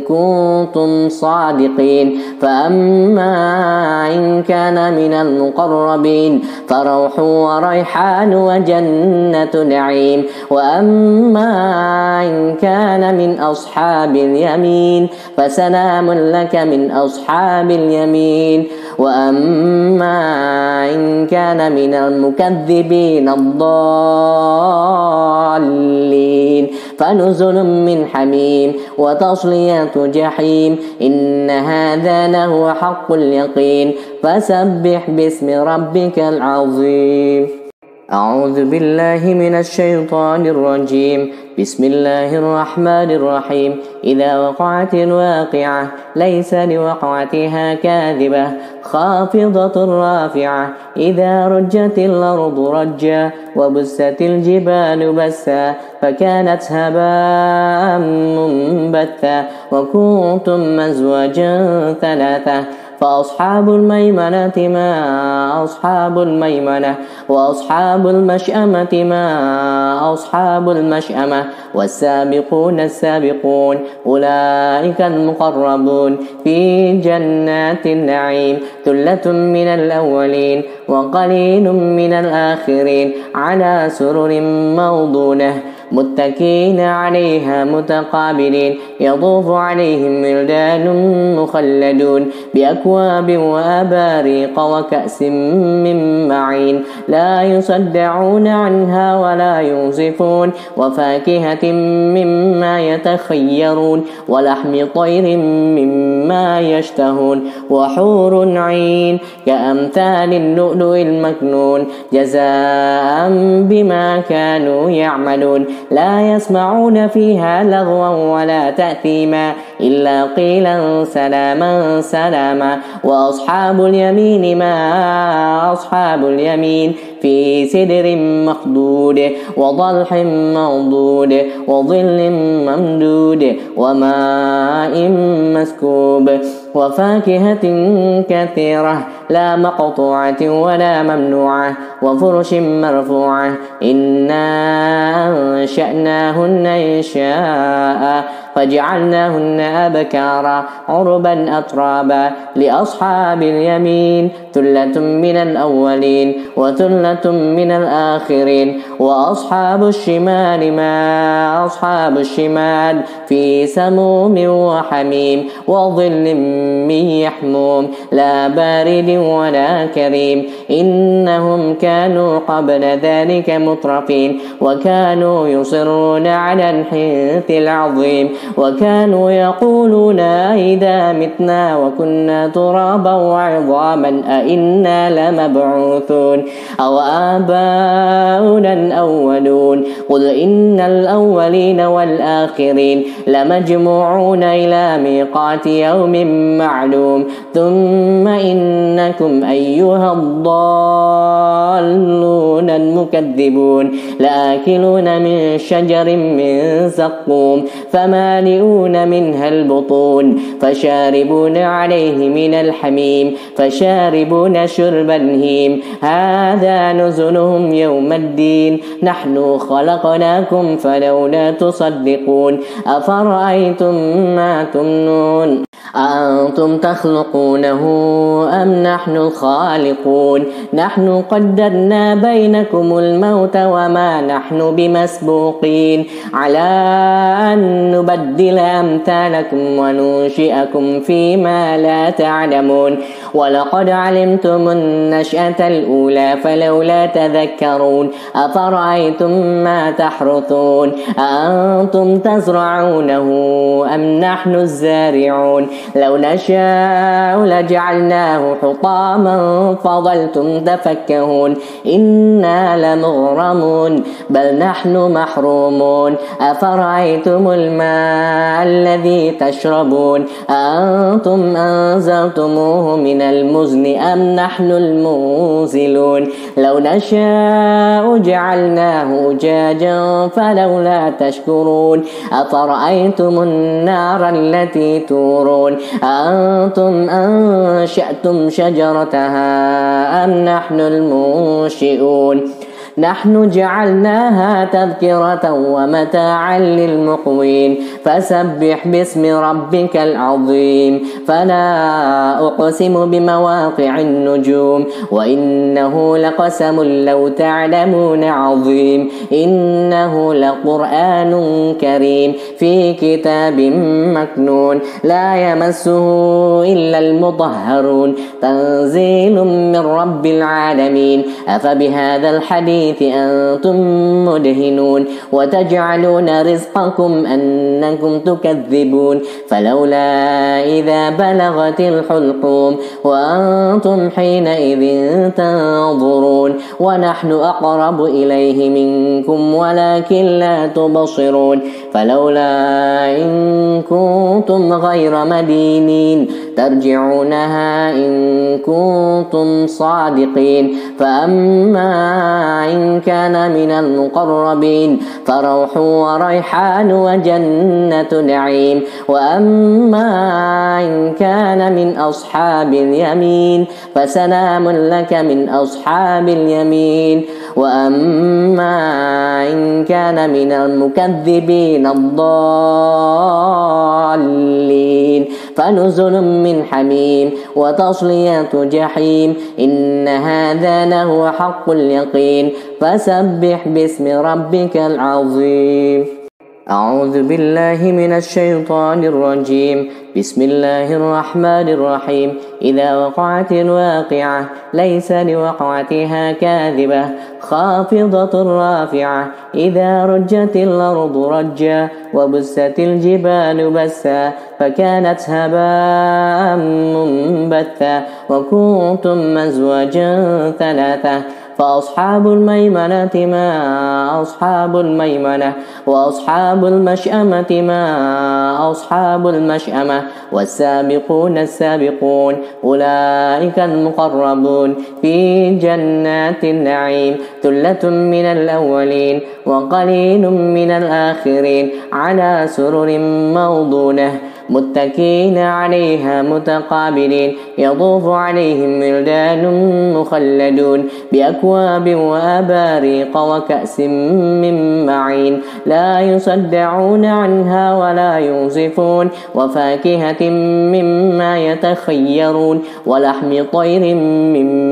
Speaker 1: كنتم صادقين فأما إن كان من المقربين فروح وريحان وجنة نعيم وأما إن كان من أصحاب اليمين فسلام لك من أصحاب اليمين وأما إن كان من المكذبين الضالين فنزل من حميم وتصلية جحيم إن هذا لهو حق اليقين فسبح باسم ربك العظيم أعوذ بالله من الشيطان الرجيم بسم الله الرحمن الرحيم إذا وقعت الواقعة ليس لوقعتها كاذبة خافضة رافعة إذا رجت الأرض رجا وبست الجبال بسا فكانت هباء منبثا وكنتم أزواجا ثلاثة فأصحاب الميمنة ما أصحاب الميمنة وأصحاب المشأمة ما أصحاب المشأمة والسابقون السابقون أولئك المقربون في جنات النعيم ثلة من الأولين وقليل من الآخرين على سرر موضونة متكئين عليها متقابلين يطوف عليهم ولدان مخلدون بأكواب وأباريق وكأس من معين لا يصدعون عنها ولا ينزفون وفاكهة مما يتخيرون ولحم طير مما يشتهون وحور عين كأمثال اللؤلؤ المكنون جزاء بما كانوا يعملون لا يسمعون فيها لغوا ولا تأثيما إلا قيلا سلاما سلاما وأصحاب اليمين ما أصحاب اليمين في سدر مخضود وضلح منضود وظل ممدود وماء مسكوب وفاكهة كثيرة لا مقطوعة ولا ممنوعة وفرش مرفوعة إنا أنشأناهن إنشاء فجعلناهن أبكارا عربا أترابا لأصحاب اليمين ثلة من الأولين وثلة من الآخرين وأصحاب الشمال ما أصحاب الشمال في سموم وحميم وظل من يحموم لا بارد ولا كريم إنهم كانوا قبل ذلك مترفين وكانوا يصرون على الحنث العظيم وكانوا يقولون إذا متنا وكنا ترابا وعظاما أئنا لمبعوثون أو آباؤنا الأولون قل إن الأولين والآخرين لمجموعون إلى ميقات يوم معلوم ثم إنكم أيها الضالون المكذبون لآكلون من شجر من زقوم فمالئون منها البطون فشاربون عليه من الحميم فشاربون شرب الهيم هذا نزلهم يوم الدين نحن خلقناكم فلولا تصدقون أفرأيتم ما تمنون أأنتم تخلقونه أم نحن الخالقون نحن قدرنا بينكم الموت وما نحن بمسبوقين على أن نبدل أمثالكم وننشئكم فيما لا تعلمون ولقد علمتم النشأة الأولى فلولا تذكرون أفرأيتم ما تحرثون أأنتم تزرعونه أم نحن الزارعون لو نشاء لجعلناه حطاما فظلتم تفكهون إنا لمغرمون بل نحن محرومون أفرأيتم الماء الذي تشربون أأنتم أنزلتموه من المزن أم نحن المنزلون لو نشاء جعلناه أجاجا فلولا تشكرون أفرأيتم النار التي تورون أأنتم أنشأتم شجرتها أم نحن المنشئون نحن جعلناها تذكرة ومتاعا للمقوين فسبح باسم ربك العظيم فلا أقسم بمواقع النجوم وإنه لقسم لو تعلمون عظيم إنه لقرآن كريم في كتاب مكنون لا يمسه إلا المطهرون تنزيل من رب العالمين أفبهذا الحديث أنتم مدهنون وتجعلون رزقكم أنكم تكذبون فلولا إذا بلغت الحلقوم وأنتم حينئذ تنظرون ونحن أقرب إليه منكم ولكن لا تبصرون فلولا إن كنتم غير مدينين ترجعونها إن كنتم صادقين فأما إن كان من المقربين فروح وريحان وجنة نعيم وأما إن كان من أصحاب اليمين فسلام لك من أصحاب اليمين وأما إن كان من المكذبين الضالين فنزل من حميم وتصلية جحيم إن هذا لهو حق اليقين فسبح باسم ربك العظيم أعوذ بالله من الشيطان الرجيم بسم الله الرحمن الرحيم إذا وقعت الواقعة ليس لوقعتها كاذبة خافضة رافعة إذا رجت الأرض رجا وبست الجبال بسا فكانت هباء منبثا وكنتم أزواجا ثلاثة فأصحاب الميمنة ما أصحاب الميمنة وأصحاب المشأمة ما أصحاب المشأمة والسابقون السابقون أولئك المقربون في جنات النعيم ثلة من الأولين وقليل من الآخرين على سرر موضونة متكئين عليها متقابلين يطوف عليهم ولدان مخلدون بأكواب وأباريق وكأس من معين لا يصدعون عنها ولا ينزفون وفاكهة مما يتخيرون ولحم طير مما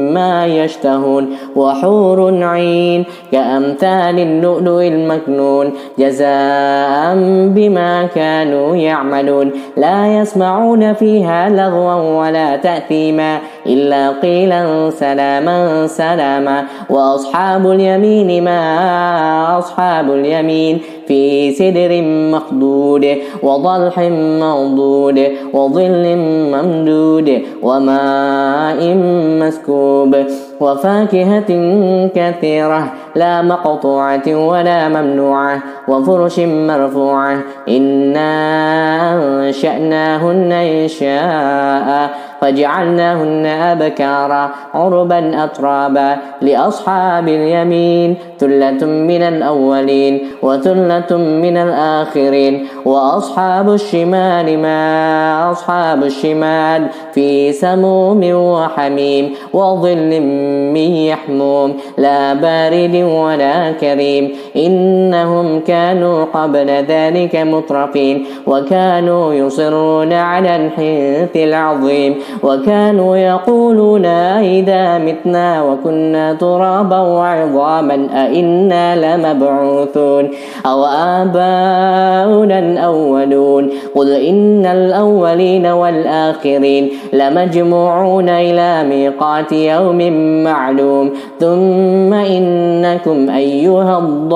Speaker 1: مما يشتهون وحور عين كأمثال اللؤلؤ المكنون جزاء بما كانوا يعملون لا يسمعون فيها لغوا ولا تأثيما إلا قيلا سلاما سلاما وأصحاب اليمين ما أصحاب اليمين في سدر مخضود وضلح منضود وظل ممدود وماء مسكوب وفاكهة كثيرة لا مقطوعة ولا ممنوعة وفرش مرفوعة إنا أنشأناهن إنشاء فجعلناهن أبكارا عربا أترابا لأصحاب اليمين ثلة من الأولين وثلة من الآخرين وأصحاب الشمال ما أصحاب الشمال في سموم وحميم وظل من يحموم لا بارد ولا كريم إنهم كانوا قبل ذلك مترفين وكانوا يصرون على الحنث العظيم وكانوا يقولون إذا متنا وكنا ترابا وعظاما أئنا لمبعوثون أو آباؤنا الأولون قل إن الأولين والآخرين لمجموعون إلى ميقات يوم معلوم ثم إنكم أيها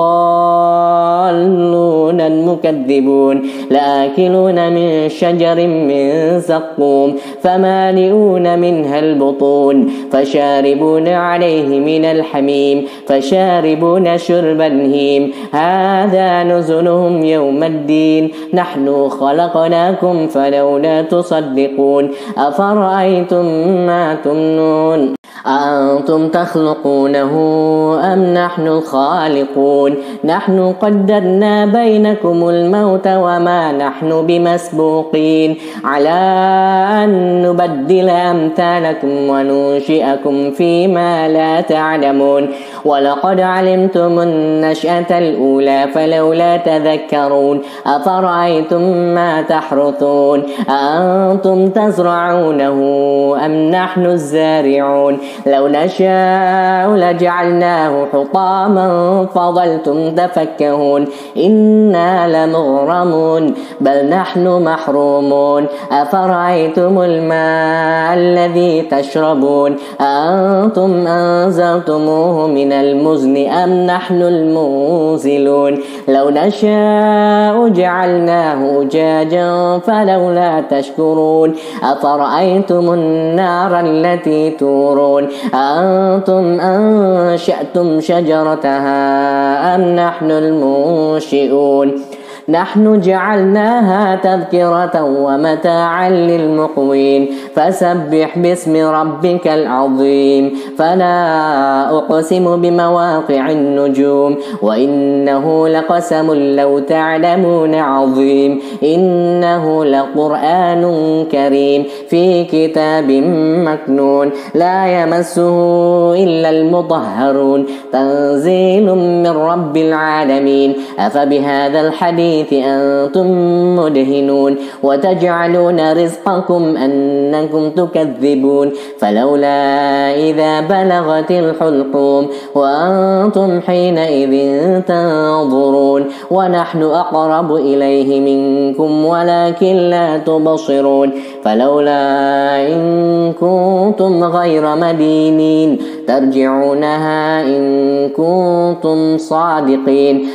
Speaker 1: الضالون المكذبون لآكلون من شجر من زقوم فمالئون منها البطون فشاربون عليه من الحميم فشاربون شرب الهيم هذا نزلهم يوم الدين نحن خلقناكم فلولا تصدقون أفرأيتم ما تمنون أأنتم تخلقونه أم نحن الخالقون نحن قدرنا بينكم الموت وما نحن بمسبوقين على أن نبدل أمثالكم وننشئكم فيما لا تعلمون ولقد علمتم النشأة الأولى فلولا تذكرون أفرأيتم ما تحرثون أأنتم تزرعونه أم نحن الزارعون لو نشاء لجعلناه حطاما فظلتم تفكهون إنا لمغرمون بل نحن محرومون أفرأيتم الماء الذي تشربون أأنتم أنزلتموه من المزن أم نحن المنزلون لو نشاء جعلناه أجاجا فلولا تشكرون أفرأيتم النار التي تورون أأنتم أنشأتم شجرتها أم نحن المنشئون نحن جعلناها تذكرة ومتاعا للمقوين فسبح باسم ربك العظيم فلا أقسم بمواقع النجوم وإنه لقسم لو تعلمون عظيم إنه لقرآن كريم في كتاب مكنون لا يمسه إلا المطهرون تنزيل من رب العالمين أفبهذا الحديث أنتم مدهنون وتجعلون رزقكم أنكم تكذبون فلولا إذا بلغت الحلقوم وأنتم حينئذ تنظرون ونحن أقرب إليه منكم ولكن لا تبصرون فلولا إن كنتم غير مدينين ترجعونها إن كنتم صادقين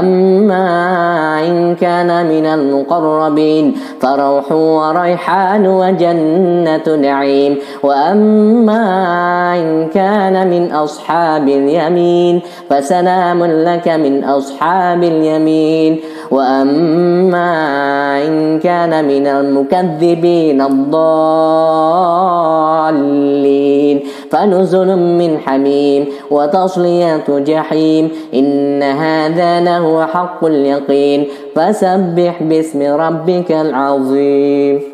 Speaker 1: فأما إن كان من المقربين فروح وريحان وجنة نعيم وأما إن كان من أصحاب اليمين فسلام لك من أصحاب اليمين وأما إن كان من المكذبين الضالين فنزل من حميم وتصلية جحيم إن هذا لهو حق اليقين فسبح باسم ربك العظيم.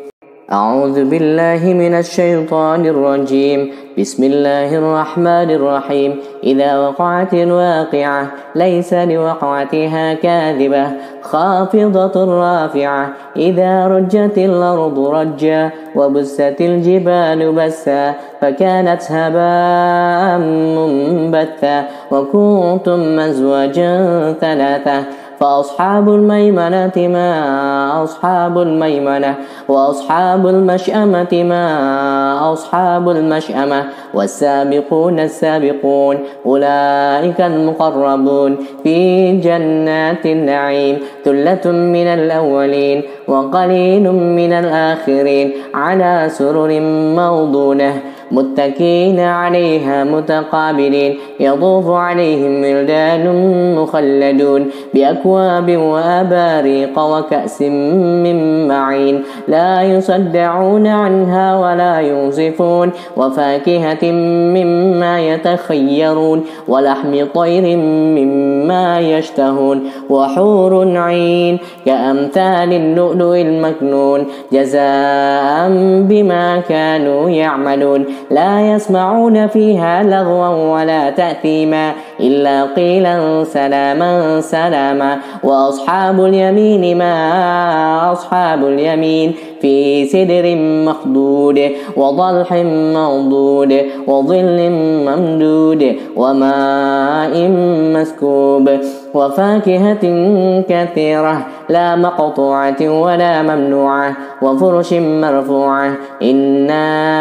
Speaker 1: أعوذ بالله من الشيطان الرجيم. بسم الله الرحمن الرحيم. إذا وقعت الواقعة ليس لوقعتها كاذبة خافضة رافعة إذا رجت الأرض رجا وبست الجبال بسا فكانت هباء منبثا وكنتم أزواجا ثلاثة فأصحاب الميمنة ما أصحاب الميمنة وأصحاب المشأمة ما أصحاب المشأمة والسابقون السابقون أولئك المقربون في جنات النعيم ثلة من الأولين وقليل من الآخرين على سرر موضونة متكئين عليها متقابلين يطوف عليهم ولدان مخلدون بأكواب وأباريق وكأس من معين لا يصدعون عنها ولا ينصفون وفاكهة مما يتخيرون ولحم طير مما يشتهون وحور عين كأمثال اللؤلؤ المكنون جزاء بما كانوا يعملون لا يسمعون فيها لغوا ولا تأثيما إلا قيلا سلاما سلاما وأصحاب اليمين ما أصحاب اليمين في سدر مخضود وضلح منضود وظل ممدود وماء مسكوب وفاكهة كثيرة لا مقطوعة ولا ممنوعة وفرش مرفوعة إنا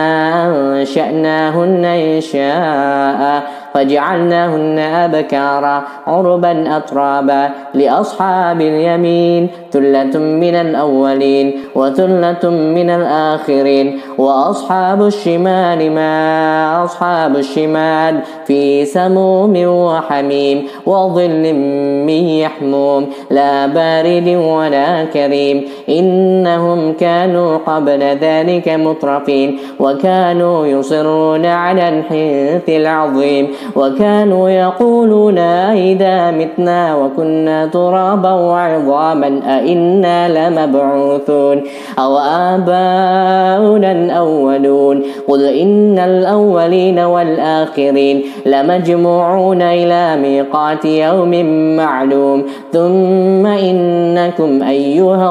Speaker 1: أنشأناهن إنشاء فجعلناهن أبكارا عربا أترابا لأصحاب اليمين ثلة من الأولين وثلة من الآخرين وأصحاب الشمال ما أصحاب الشمال في سموم وحميم وظل من يحموم لا بارد ولا كريم إنهم كانوا قبل ذلك مترفين وكانوا يصرون على الحنث العظيم وكانوا يقولون إذا متنا وكنا ترابا وعظاما أئنا لمبعوثون أو آباؤنا الأولون قل إن الأولين والآخرين لمجموعون إلى ميقات يوم معلوم ثم إنكم أيها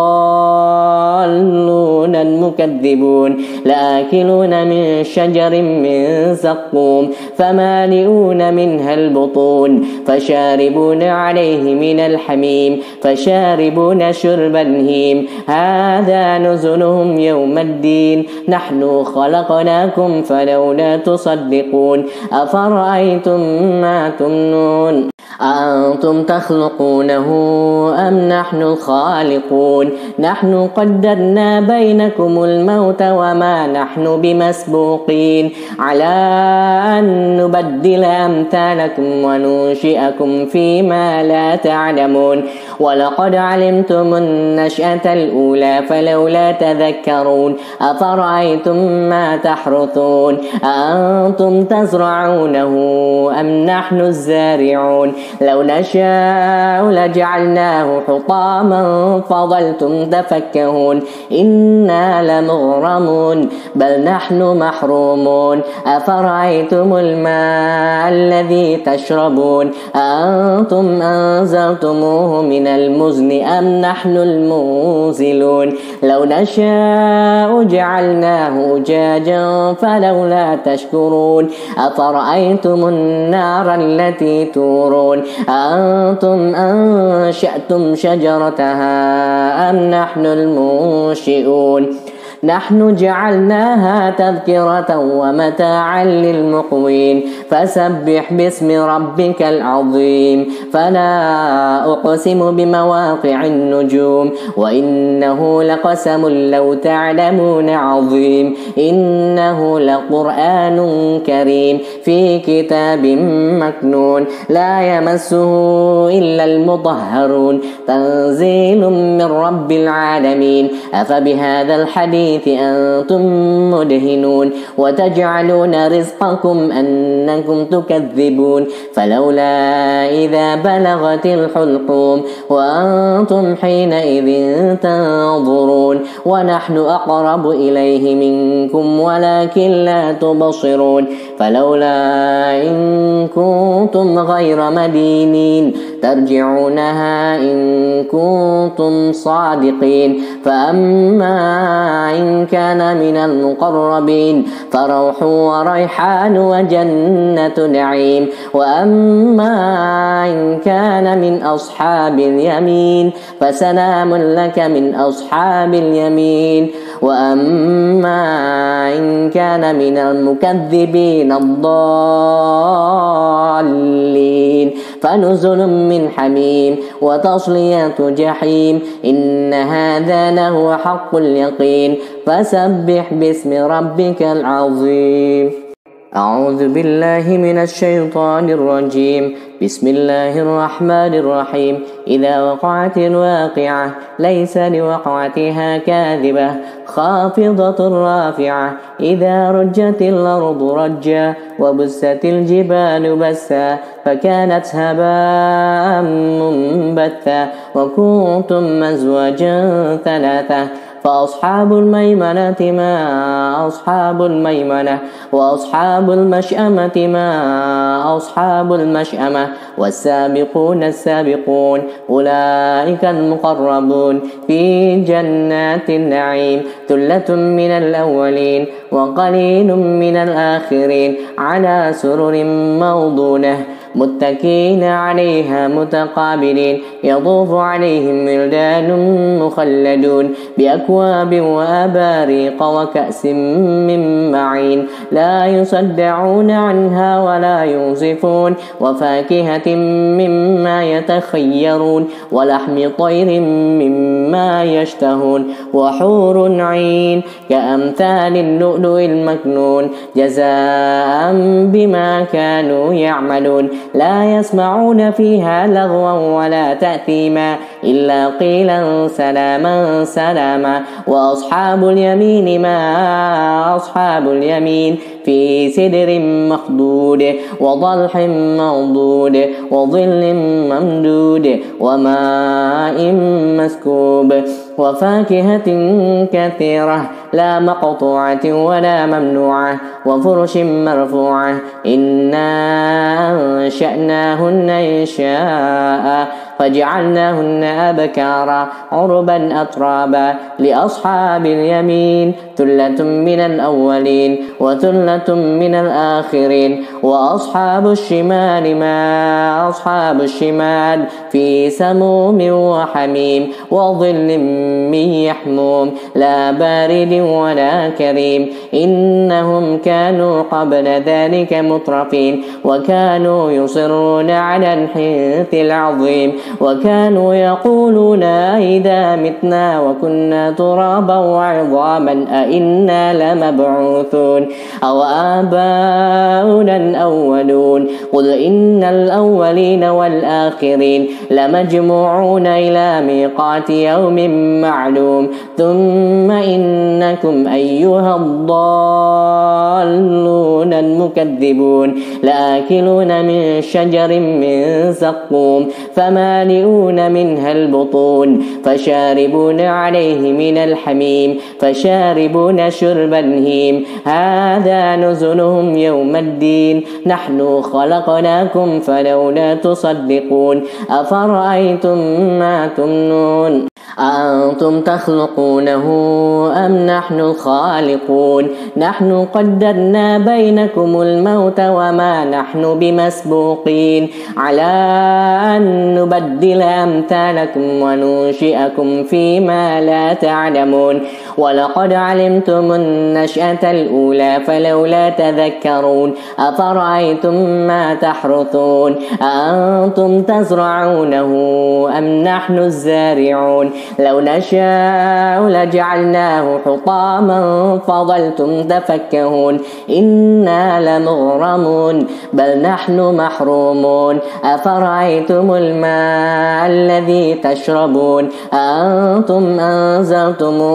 Speaker 1: الضالون المكذبون لآكلون من شجر من زقوم فمالئون منها البطون فشاربون عليه من الحميم فشاربون شرب الهيم هذا نزلهم يوم الدين نحن خلقناكم فلولا تصدقون أفرأيتم ما تمنون أأنتم تخلقونه أم نحن الخالقون نحن قدرنا بينكم الموت وما نحن بمسبوقين على أن نبدل أمثالكم وننشئكم فيما لا تعلمون ولقد علمتم النشأة الأولى فلولا تذكرون أفرأيتم ما تحرثون أأنتم تزرعونه أم نحن الزارعون لو نشاء لجعلناه حطاما فظلتم تفكهون إنا لمغرمون بل نحن محرومون أفرأيتم الماء الذي تشربون أأنتم أنزلتموه من المزن أم نحن المنزلون لو نشاء جعلناه أجاجا فلولا تشكرون أفرأيتم النار التي تورون أأنتم أنشأتم شجرتها أم نحن المنشئون نحن جعلناها تذكرة ومتاعا للمقوين فسبح باسم ربك العظيم فلا أقسم بمواقع النجوم وإنه لقسم لو تعلمون عظيم إنه لقرآن كريم في كتاب مكنون لا يمسه إلا المطهرون تنزيل من رب العالمين أفبهذا الحديث الحديث أنتم مدهنون وتجعلون رزقكم أنكم تكذبون فلولا إذا بلغت الحلقوم وأنتم حينئذ تنظرون ونحن أقرب إليه منكم ولكن لا تبصرون فلولا إن كنتم غير مدينين ترجعونها إن كنتم صادقين فأما إن كان من المقربين فروح وريحان وجنة نعيم وأما إن كان من أصحاب اليمين فسلام لك من أصحاب اليمين وأما إن كان من المكذبين الضالين فنزل من حميم وتصلية جحيم إن هذا لهو حق اليقين فسبح باسم ربك العظيم. أعوذ بالله من الشيطان الرجيم. بسم الله الرحمن الرحيم. إذا وقعت الواقعة ليس لوقعتها كاذبة خافضة رافعة إذا رجت الأرض رجا وبست الجبال بسا فكانت هباء منبثا وكنتم أزواجا ثلاثة فأصحاب الميمنة ما أصحاب الميمنة وأصحاب المشأمة ما أصحاب المشأمة والسابقون السابقون أولئك المقربون في جنات النعيم ثلة من الأولين وقليل من الآخرين على سرر موضونة متكئين عليها متقابلين يطوف عليهم ولدان مخلدون بأكواب وأباريق وكأس من معين لا يصدعون عنها ولا ينصفون وفاكهة مما يتخيرون ولحم طير مما يشتهون وحور عين كأمثال اللؤلؤ المكنون جزاء بما كانوا يعملون لا يسمعون فيها لغوا ولا تأثيما إلا قيلا سلاما سلاما وأصحاب اليمين ما أصحاب اليمين في سدر مخضود وضلح منضود وظل ممدود وماء مسكوب وفاكهة كثيرة لا مقطوعة ولا ممنوعة وفرش مرفوعة إنا أنشأناهن إنشاء فجعلناهن أبكارا عربا أترابا لأصحاب اليمين ثلة من الأولين وثلة من الآخرين وأصحاب الشمال ما أصحاب الشمال في سموم وحميم وظل من يحموم لا بارد ولا كريم إنهم كانوا قبل ذلك مترفين وكانوا يصرون على الحنث العظيم وكانوا يقولون إذا متنا وكنا ترابا وعظاما أئنا لمبعوثون أو آباؤنا الأولون قل إن الأولين والآخرين لمجموعون إلى ميقات يوم معلوم ثم إنكم أيها الضالون المكذبون لآكلون من شجر من زقوم فمالئون منها البطون فشاربون عليه من الحميم فشاربون شرب الهيم هذا نزلهم يوم الدين نحن خلقناكم فلولا تصدقون أفرأيتم ما تمنون أأنتم تخلقونه أم نحن الخالقون نحن قدرنا بينكم الموت وما نحن بمسبوقين على أن نبدل أمثالكم وننشئكم فيما لا تعلمون ولقد علمتم النشأة الأولى فلولا تذكرون أفرأيتم ما تحرثون أأنتم تزرعونه أم نحن الزارعون لو نشاء لجعلناه حطاما فظلتم تفكهون إنا لمغرمون بل نحن محرومون أفرأيتم الماء الذي تشربون أأنتم أنزلتموه من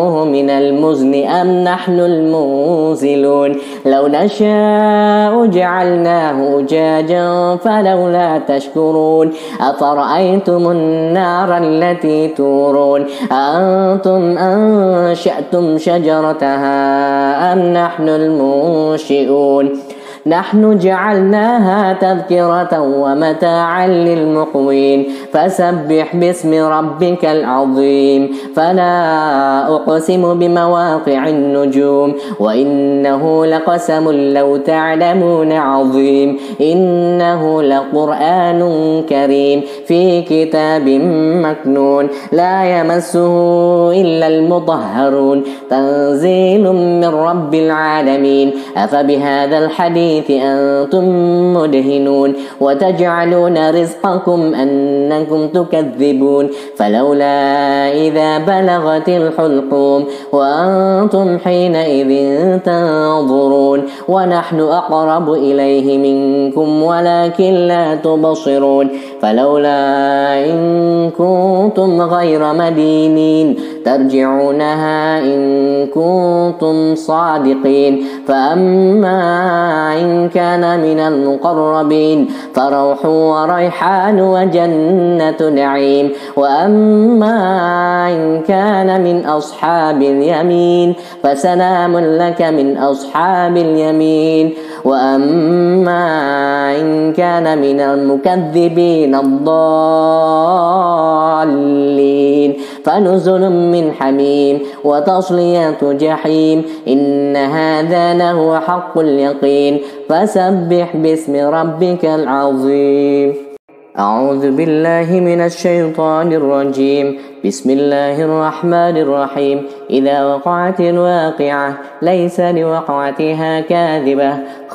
Speaker 1: من المزن أم نحن المنزلون لو نشاء جعلناه أجاجا فلولا تشكرون أفرأيتم النار التي تورون أأنتم أنشأتم شجرتها أم نحن المنشئون نحن جعلناها تذكرة ومتاعا للمقوين فسبح باسم ربك العظيم فلا أقسم بمواقع النجوم وإنه لقسم لو تعلمون عظيم إنه لقرآن كريم في كتاب مكنون لا يمسه إلا المطهرون تنزيل من رب العالمين أفبهذا الحديث أنتم مدهنون وتجعلون رزقكم أنكم تكذبون فلولا إذا بلغت الحلقوم وأنتم حينئذ تنظرون ونحن أقرب إليه منكم ولكن لا تبصرون فلولا إن كنتم غير مدينين ترجعونها إن كنتم صادقين فأما إن كان من المقربين فروح وريحان وجنة نعيم وأما إن كان من أصحاب اليمين فسلام لك من أصحاب اليمين وأما إن كان من المكذبين الضالين فنزل من حميم وتصلية جحيم إن هذا لهو حق اليقين فسبح باسم ربك العظيم أعوذ بالله من الشيطان الرجيم بسم الله الرحمن الرحيم إذا وقعت الواقعة ليس لوقعتها كاذبة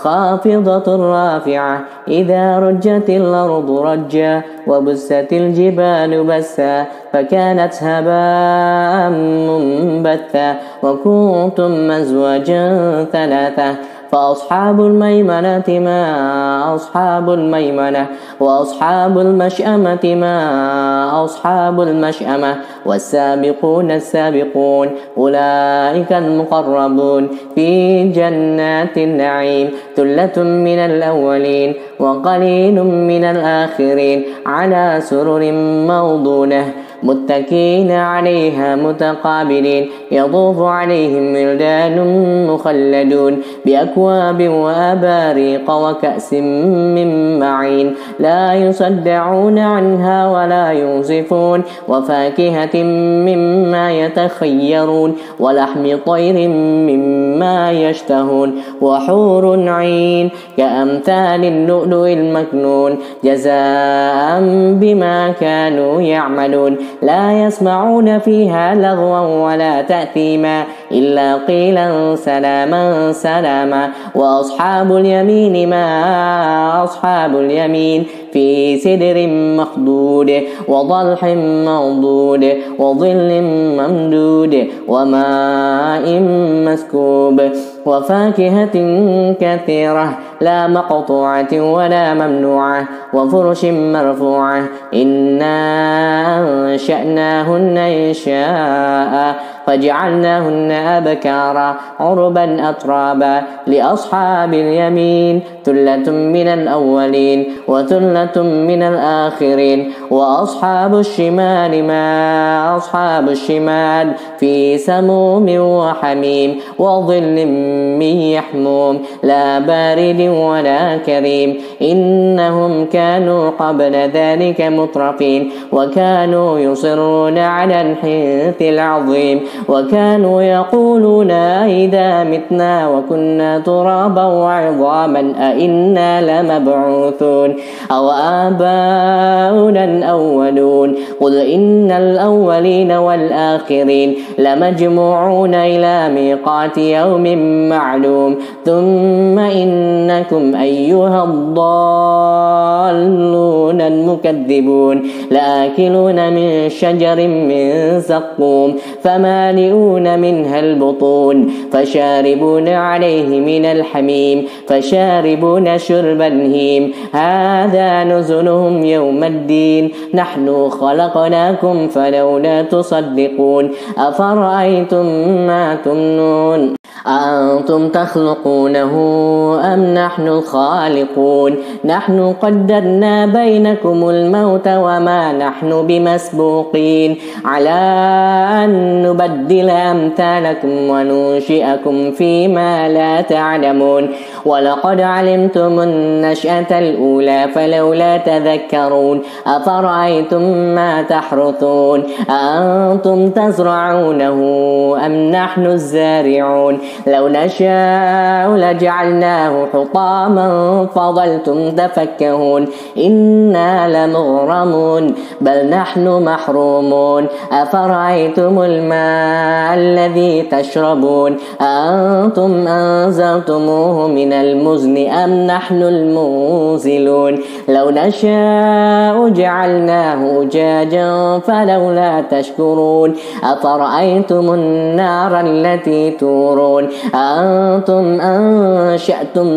Speaker 1: خافضة رافعة إذا رجت الأرض رجا وبست الجبال بسا فكانت هباء منبثا وكنتم أزواجا ثلاثة فأصحاب الميمنة ما أصحاب الميمنة وأصحاب المشأمة ما أصحاب المشأمة والسابقون السابقون أولئك المقربون في جنات النعيم ثلة من الأولين وقليل من الآخرين على سرر موضونة متكئين عليها متقابلين يطوف عليهم ولدان مخلدون بأكواب وأباريق وكأس من معين لا يصدعون عنها ولا ينصفون وفاكهة مما يتخيرون ولحم طير مما يشتهون وحور عين كأمثال اللؤلؤ المكنون جزاء بما كانوا يعملون لا يسمعون فيها لغوا ولا تأثيما إلا قيلا سلاما سلاما وأصحاب اليمين ما أصحاب اليمين في سدر مخضود وضلح منضود وظل ممدود وماء مسكوب وفاكهة كثيرة لا مقطوعة ولا ممنوعة وفرش مرفوعة إنا أنشأناهن إنشاء فجعلناهن أبكارا عربا أترابا لأصحاب اليمين ثلة من الأولين وثلة من الآخرين وأصحاب الشمال ما أصحاب الشمال في سموم وحميم وظل من يحموم لا بارد ولا كريم إنهم كانوا قبل ذلك مترفين وكانوا يصرون على الحنث العظيم وكانوا يقولون إذا متنا وكنا ترابا وعظاما أئنا لمبعوثون أو آباؤنا الأولون قل إن الأولين والآخرين لمجموعون إلى ميقات يوم معلوم ثم إنكم إنكم أيها الضالون المكذبون لآكلون من شجر من زقوم فمالئون منها البطون فشاربون عليه من الحميم فشاربون شرب الهيم هذا نزلهم يوم الدين نحن خلقناكم فلولا تصدقون أفرأيتم ما تمنون أأنتم تخلقونه أم نحن الخالقون نحن قدرنا بينكم الموت وما نحن بمسبوقين على أن نبدل أمثالكم وننشئكم فيما لا تعلمون ولقد علمتم النشأة الأولى فلولا تذكرون أفرأيتم ما تحرثون أأنتم تزرعونه أم نحن الزارعون لو نشاء لجعلناه حطاما فظلتم تفكهون إنا لمغرمون بل نحن محرومون أفرأيتم الماء الذي تشربون أأنتم أنزلتموه من المزن أم نحن المنزلون لو نشاء جعلناه أجاجا فلولا تشكرون أفرأيتم النار التي تورون أأنتم أنشأتم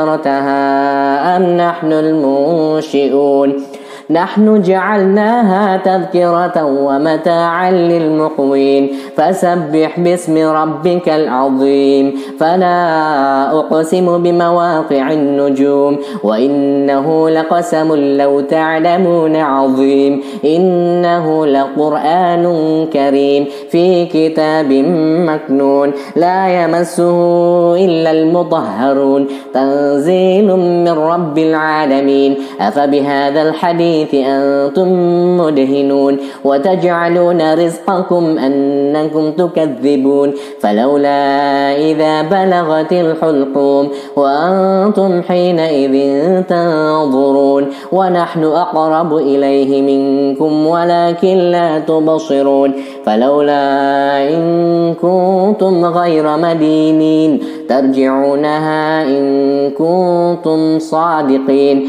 Speaker 1: شجرتها أم نحن المنشئون نحن جعلناها تذكرة ومتاعا للمقوين فسبح باسم ربك العظيم فلا أقسم بمواقع النجوم وإنه لقسم لو تعلمون عظيم إنه لقرآن كريم في كتاب مكنون لا يمسه إلا المطهرون تنزيل من رب العالمين أفبهذا الحديث أنتم مدهنون وتجعلون رزقكم أنكم تكذبون فلولا إذا بلغت الحلقوم وأنتم حينئذ تنظرون ونحن أقرب إليه منكم ولكن لا تبصرون فلولا إن كنتم غير مدينين ترجعونها إن كنتم صادقين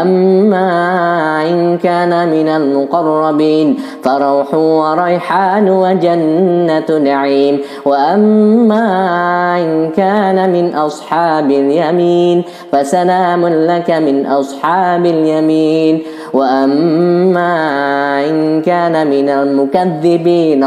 Speaker 1: فأما إن كان من المقربين فروح وريحان وجنة نعيم وأما إن كان من أصحاب اليمين فسلام لك من أصحاب اليمين وأما إن كان من المكذبين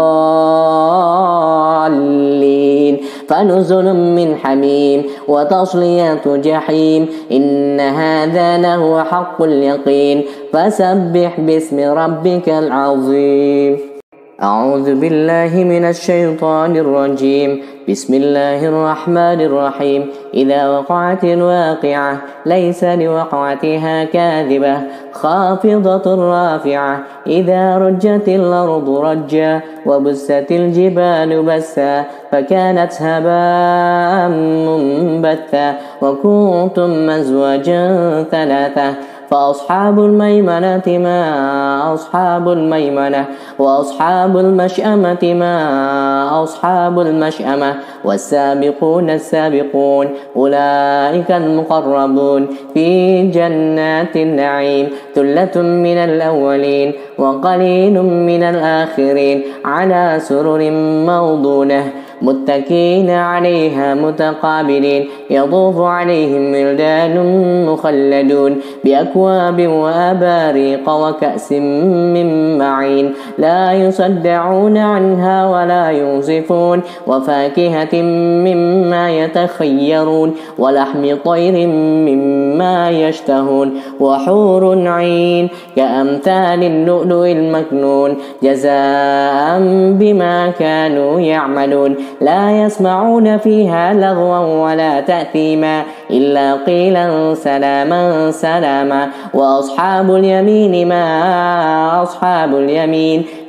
Speaker 1: الضالين فنزل من حميم وتصلية جحيم إن هذا لهو حق اليقين فسبح باسم ربك العظيم أعوذ بالله من الشيطان الرجيم بسم الله الرحمن الرحيم إذا وقعت الواقعة ليس لوقعتها كاذبة خافضة رافعة إذا رجت الأرض رجا وبست الجبال بسا فكانت هباء منبثا وكنتم أزواجا ثلاثة فأصحاب الميمنة ما أصحاب الميمنة وأصحاب المشأمة ما أصحاب المشأمة والسابقون السابقون أولئك المقربون في جنات النعيم ثلة من الأولين وقليل من الآخرين على سرر موضونة متكئين عليها متقابلين يطوف عليهم ولدان مخلدون بأكواب وأباريق وكأس من معين لا يصدعون عنها ولا ينزفون وفاكهة مما يتخيرون ولحم طير مما يشتهون وحور عين كأمثال اللؤلؤ المكنون جزاء بما كانوا يعملون لا يسمعون فيها لغوا ولا تأثيما إلا قيلا سلاما سلاما وأصحاب اليمين ما أصحاب اليمين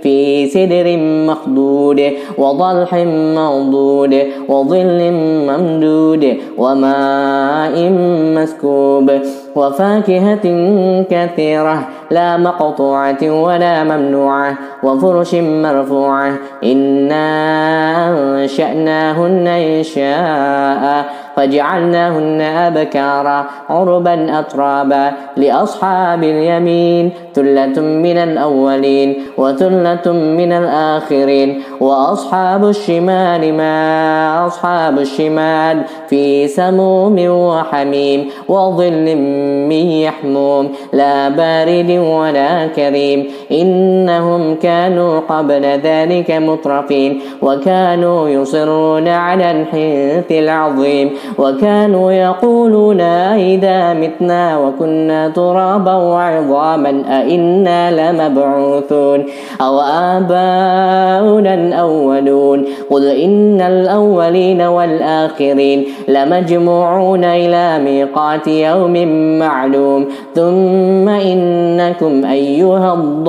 Speaker 1: في سدر مخضود وطلح منضود وظل ممدود وماء مسكوب وفاكهة كثيرة لا مقطوعة ولا ممنوعة وفرش مرفوعة إنا أنشأناهن إنشاء فجعلناهن أبكارا عربا أترابا لأصحاب اليمين ثلة من الأولين وثلة من الآخرين وأصحاب الشمال ما أصحاب الشمال في سموم وحميم وظل من يحموم لا بارد ولا كريم إنهم كانوا قبل ذلك مترفين وكانوا يصرون على الحنث العظيم وكانوا يقولون إذا متنا وكنا ترابا وعظاما أئنا لمبعوثون أو آباؤنا الأولون قل إن الأولين والآخرين لمجموعون إلى ميقات يوم معلوم ثم إنكم أيها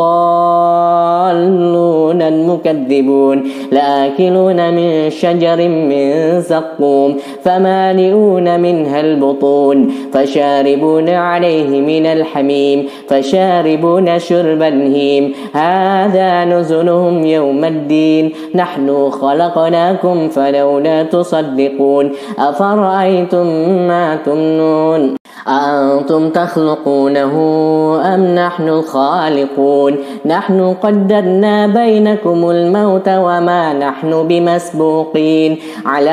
Speaker 1: الضالون المكذبون لآكلون من شجر من زقوم فمالئون منها البطون فشاربون عليه من الحميم فشاربون شرب الهيم هذا نزلهم يوم الدين نحن خلقناكم فلولا تصدقون أفرأيتم ما تمنون أأنتم تخلقونه أم نحن الخالقون نحن قدرنا بينكم الموت وما نحن بمسبوقين على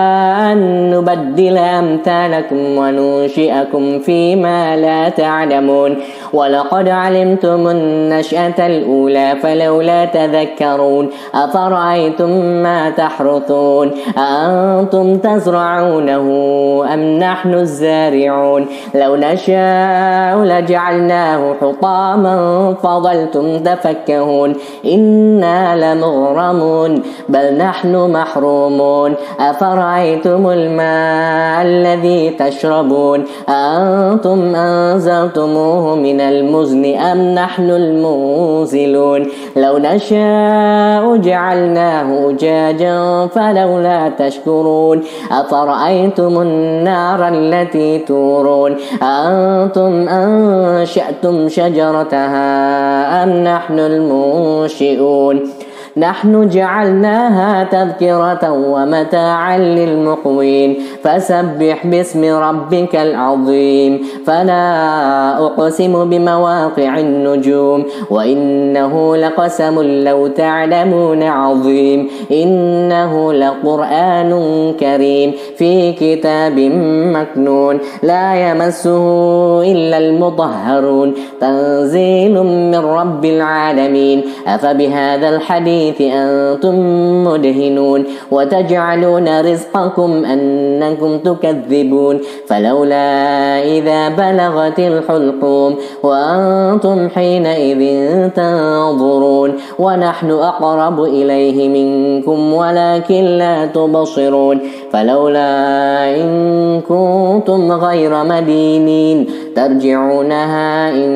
Speaker 1: أن نبدل أمثالكم وننشئكم فيما لا تعلمون ولقد علمتم النشأة الأولى فلولا تذكرون أفرأيتم ما تحرثون أأنتم تزرعونه أم نحن الزارعون لو نشاء لجعلناه حطاما فظلتم تفكهون إنا لمغرمون بل نحن محرومون أفرأيتم الماء الذي تشربون أأنتم أنزلتموه من المزن أم نحن المنزلون لو نشاء جعلناه أجاجا فلولا تشكرون أفرأيتم النار التي تورون أأنتم أنشأتم شجرتها أم نحن المنشئون نحن جعلناها تذكرة ومتاعا للمقوين فسبح باسم ربك العظيم فلا أقسم بمواقع النجوم وإنه لقسم لو تعلمون عظيم إنه لقرآن كريم في كتاب مكنون لا يمسه إلا المطهرون تنزيل من رب العالمين أفبهذا الحديث أنتم مدهنون وتجعلون رزقكم أنكم تكذبون فلولا إذا بلغت الحلقوم وأنتم حينئذ تنظرون ونحن أقرب إليه منكم ولكن لا تبصرون فلولا إن كنتم غير مدينين ترجعونها إن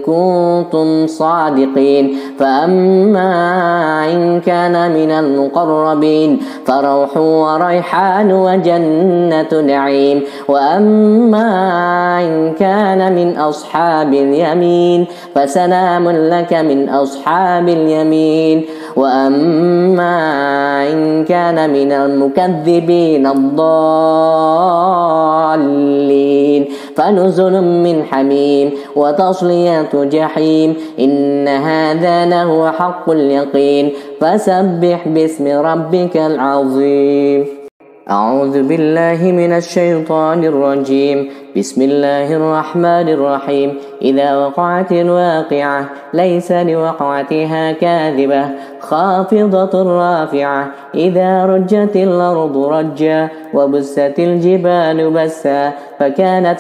Speaker 1: كنتم صادقين فأما إن كان من المقربين فروح وريحان وجنة نعيم وأما إن كان من أصحاب اليمين فسلام لك من أصحاب اليمين وأما إن كان من المكذبين الضالين فنزل من حميم وتصلية جحيم إن هذا لهو حق اليقين فسبح باسم ربك العظيم أعوذ بالله من الشيطان الرجيم بسم الله الرحمن الرحيم إذا وقعت الواقعة ليس لوقعتها كاذبة خافضة رافعة إذا رجت الأرض رجا وبست الجبال بسا فكانت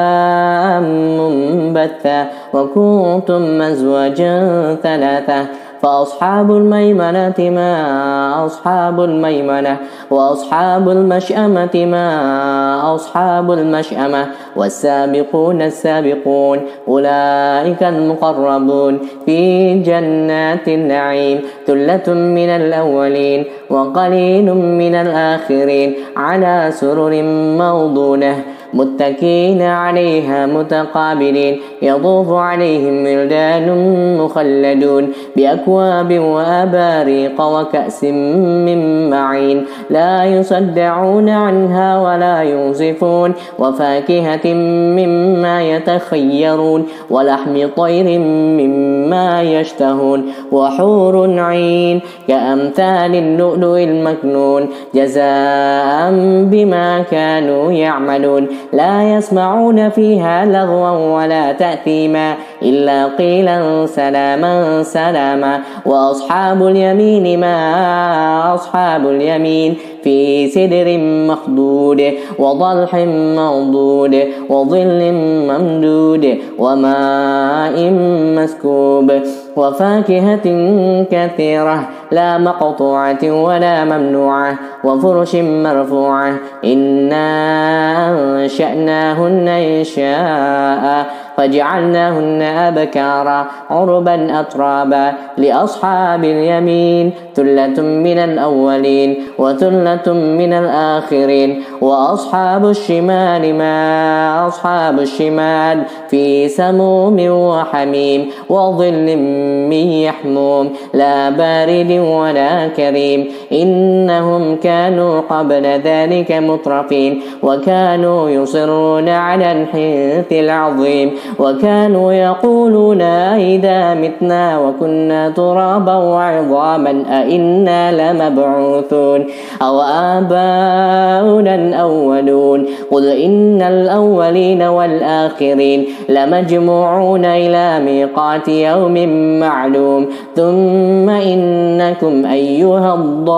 Speaker 1: هباء منبثا وكنتم أزواجا ثلاثة فأصحاب الميمنة ما أصحاب الميمنة وأصحاب المشأمة ما أصحاب المشأمة والسابقون السابقون أولئك المقربون في جنات النعيم ثلة من الأولين وقليل من الآخرين على سرر موضونة متكئين عليها متقابلين يطوف عليهم ولدان مخلدون بأكواب وأباريق وكأس من معين لا يصدعون عنها ولا ينزفون وفاكهة مما يتخيرون ولحم طير مما يشتهون وحور عين كأمثال اللؤلؤ المكنون جزاء بما كانوا يعملون لا يسمعون فيها لغوا ولا تأثيما إلا قيلا سلاما سلاما وأصحاب اليمين ما أصحاب اليمين في سدر مخضود وضلح منضود وظل ممدود وماء مسكوب وفاكهة كثيرة لا مقطوعة ولا ممنوعة وفرش مرفوعة إنا أنشأناهن إنشاء فجعلناهن أبكارا عربا أترابا لأصحاب اليمين ثلة من الأولين وثلة من الآخرين وأصحاب الشمال ما أصحاب الشمال في سموم وحميم وظل من يحموم لا بارد ولا كريم إنهم كانوا قبل ذلك مترفين وكانوا يصرون على الحنث العظيم وكانوا يقولون إذا متنا وكنا ترابا وعظاما أئنا لمبعوثون أو آباؤنا الأولون قل إن الأولين والآخرين لمجموعون إلى ميقات يوم معلوم ثم إنكم أيها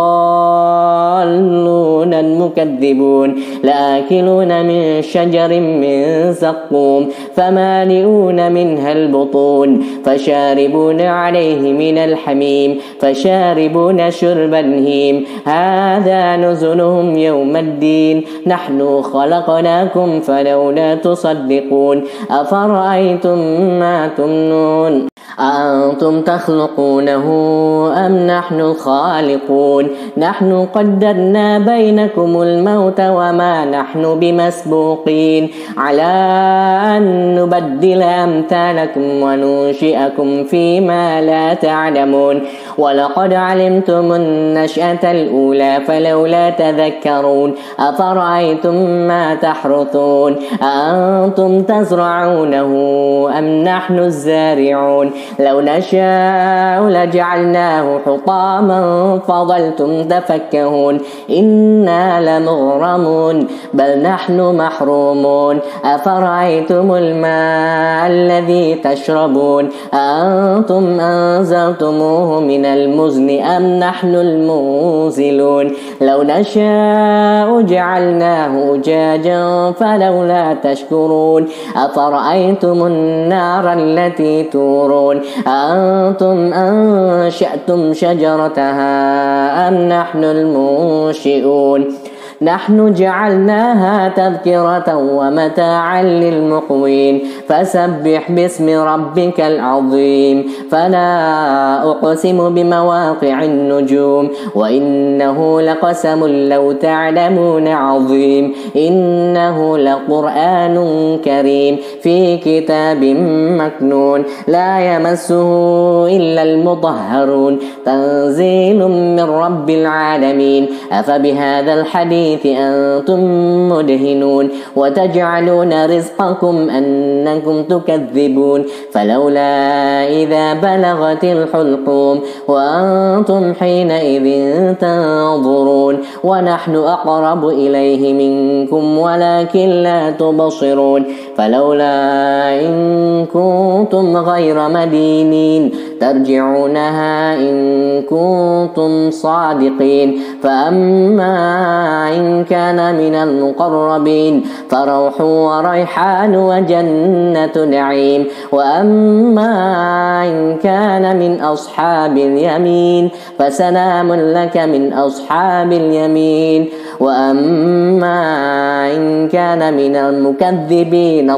Speaker 1: الضالون المكذبون لآكلون من شجر من زقوم فمالئون منها البطون فشاربون عليه من الحميم فشاربون شرب الهيم هذا نزلهم يوم الدين نحن خلقناكم فلولا تصدقون أفرأيتم ما تمنون أأنتم تخلقونه أم نحن الخالقون نحن قدرنا بينكم الموت وما نحن بمسبوقين على أن نبدل أمثالكم وننشئكم فيما لا تعلمون ولقد علمتم النشأة الأولى فلولا تذكرون أفرأيتم ما تحرثون أأنتم تزرعونه أم نحن الزارعون لو نشاء لجعلناه حطاما فظلتم تفكهون إنا لمغرمون بل نحن محرومون أفرأيتم الماء الذي تشربون أأنتم أنزلتموه من المزن أم نحن المنزلون لو نشاء جعلناه أجاجا فلولا تشكرون أفرأيتم النار التي تورون أأنتم أنشأتم شجرتها أم نحن المنشئون نحن جعلناها تذكرة ومتاعا للمقوين فسبح باسم ربك العظيم فلا أقسم بمواقع النجوم وإنه لقسم لو تعلمون عظيم إنه لقرآن كريم في كتاب مكنون لا يمسه إلا المطهرون تنزيل من رب العالمين أفبهذا الحديث أنتم مدهنون وتجعلون رزقكم أنكم تكذبون فلولا إذا بلغت الحلقوم وأنتم حينئذ تنظرون ونحن أقرب إليه منكم ولكن لا تبصرون فلولا إن كنتم غير مدينين ترجعونها إن كنتم صادقين فأما إن كان من المقربين فروح وريحان وجنة نعيم وأما إن كان من أصحاب اليمين فسلام لك من أصحاب اليمين وأما إن كان من المكذبين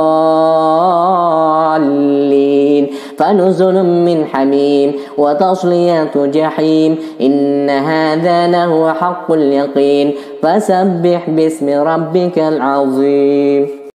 Speaker 1: الضالين فنزل من حميم وتصلية جحيم إن هذا لهو حق اليقين فسبح باسم ربك العظيم.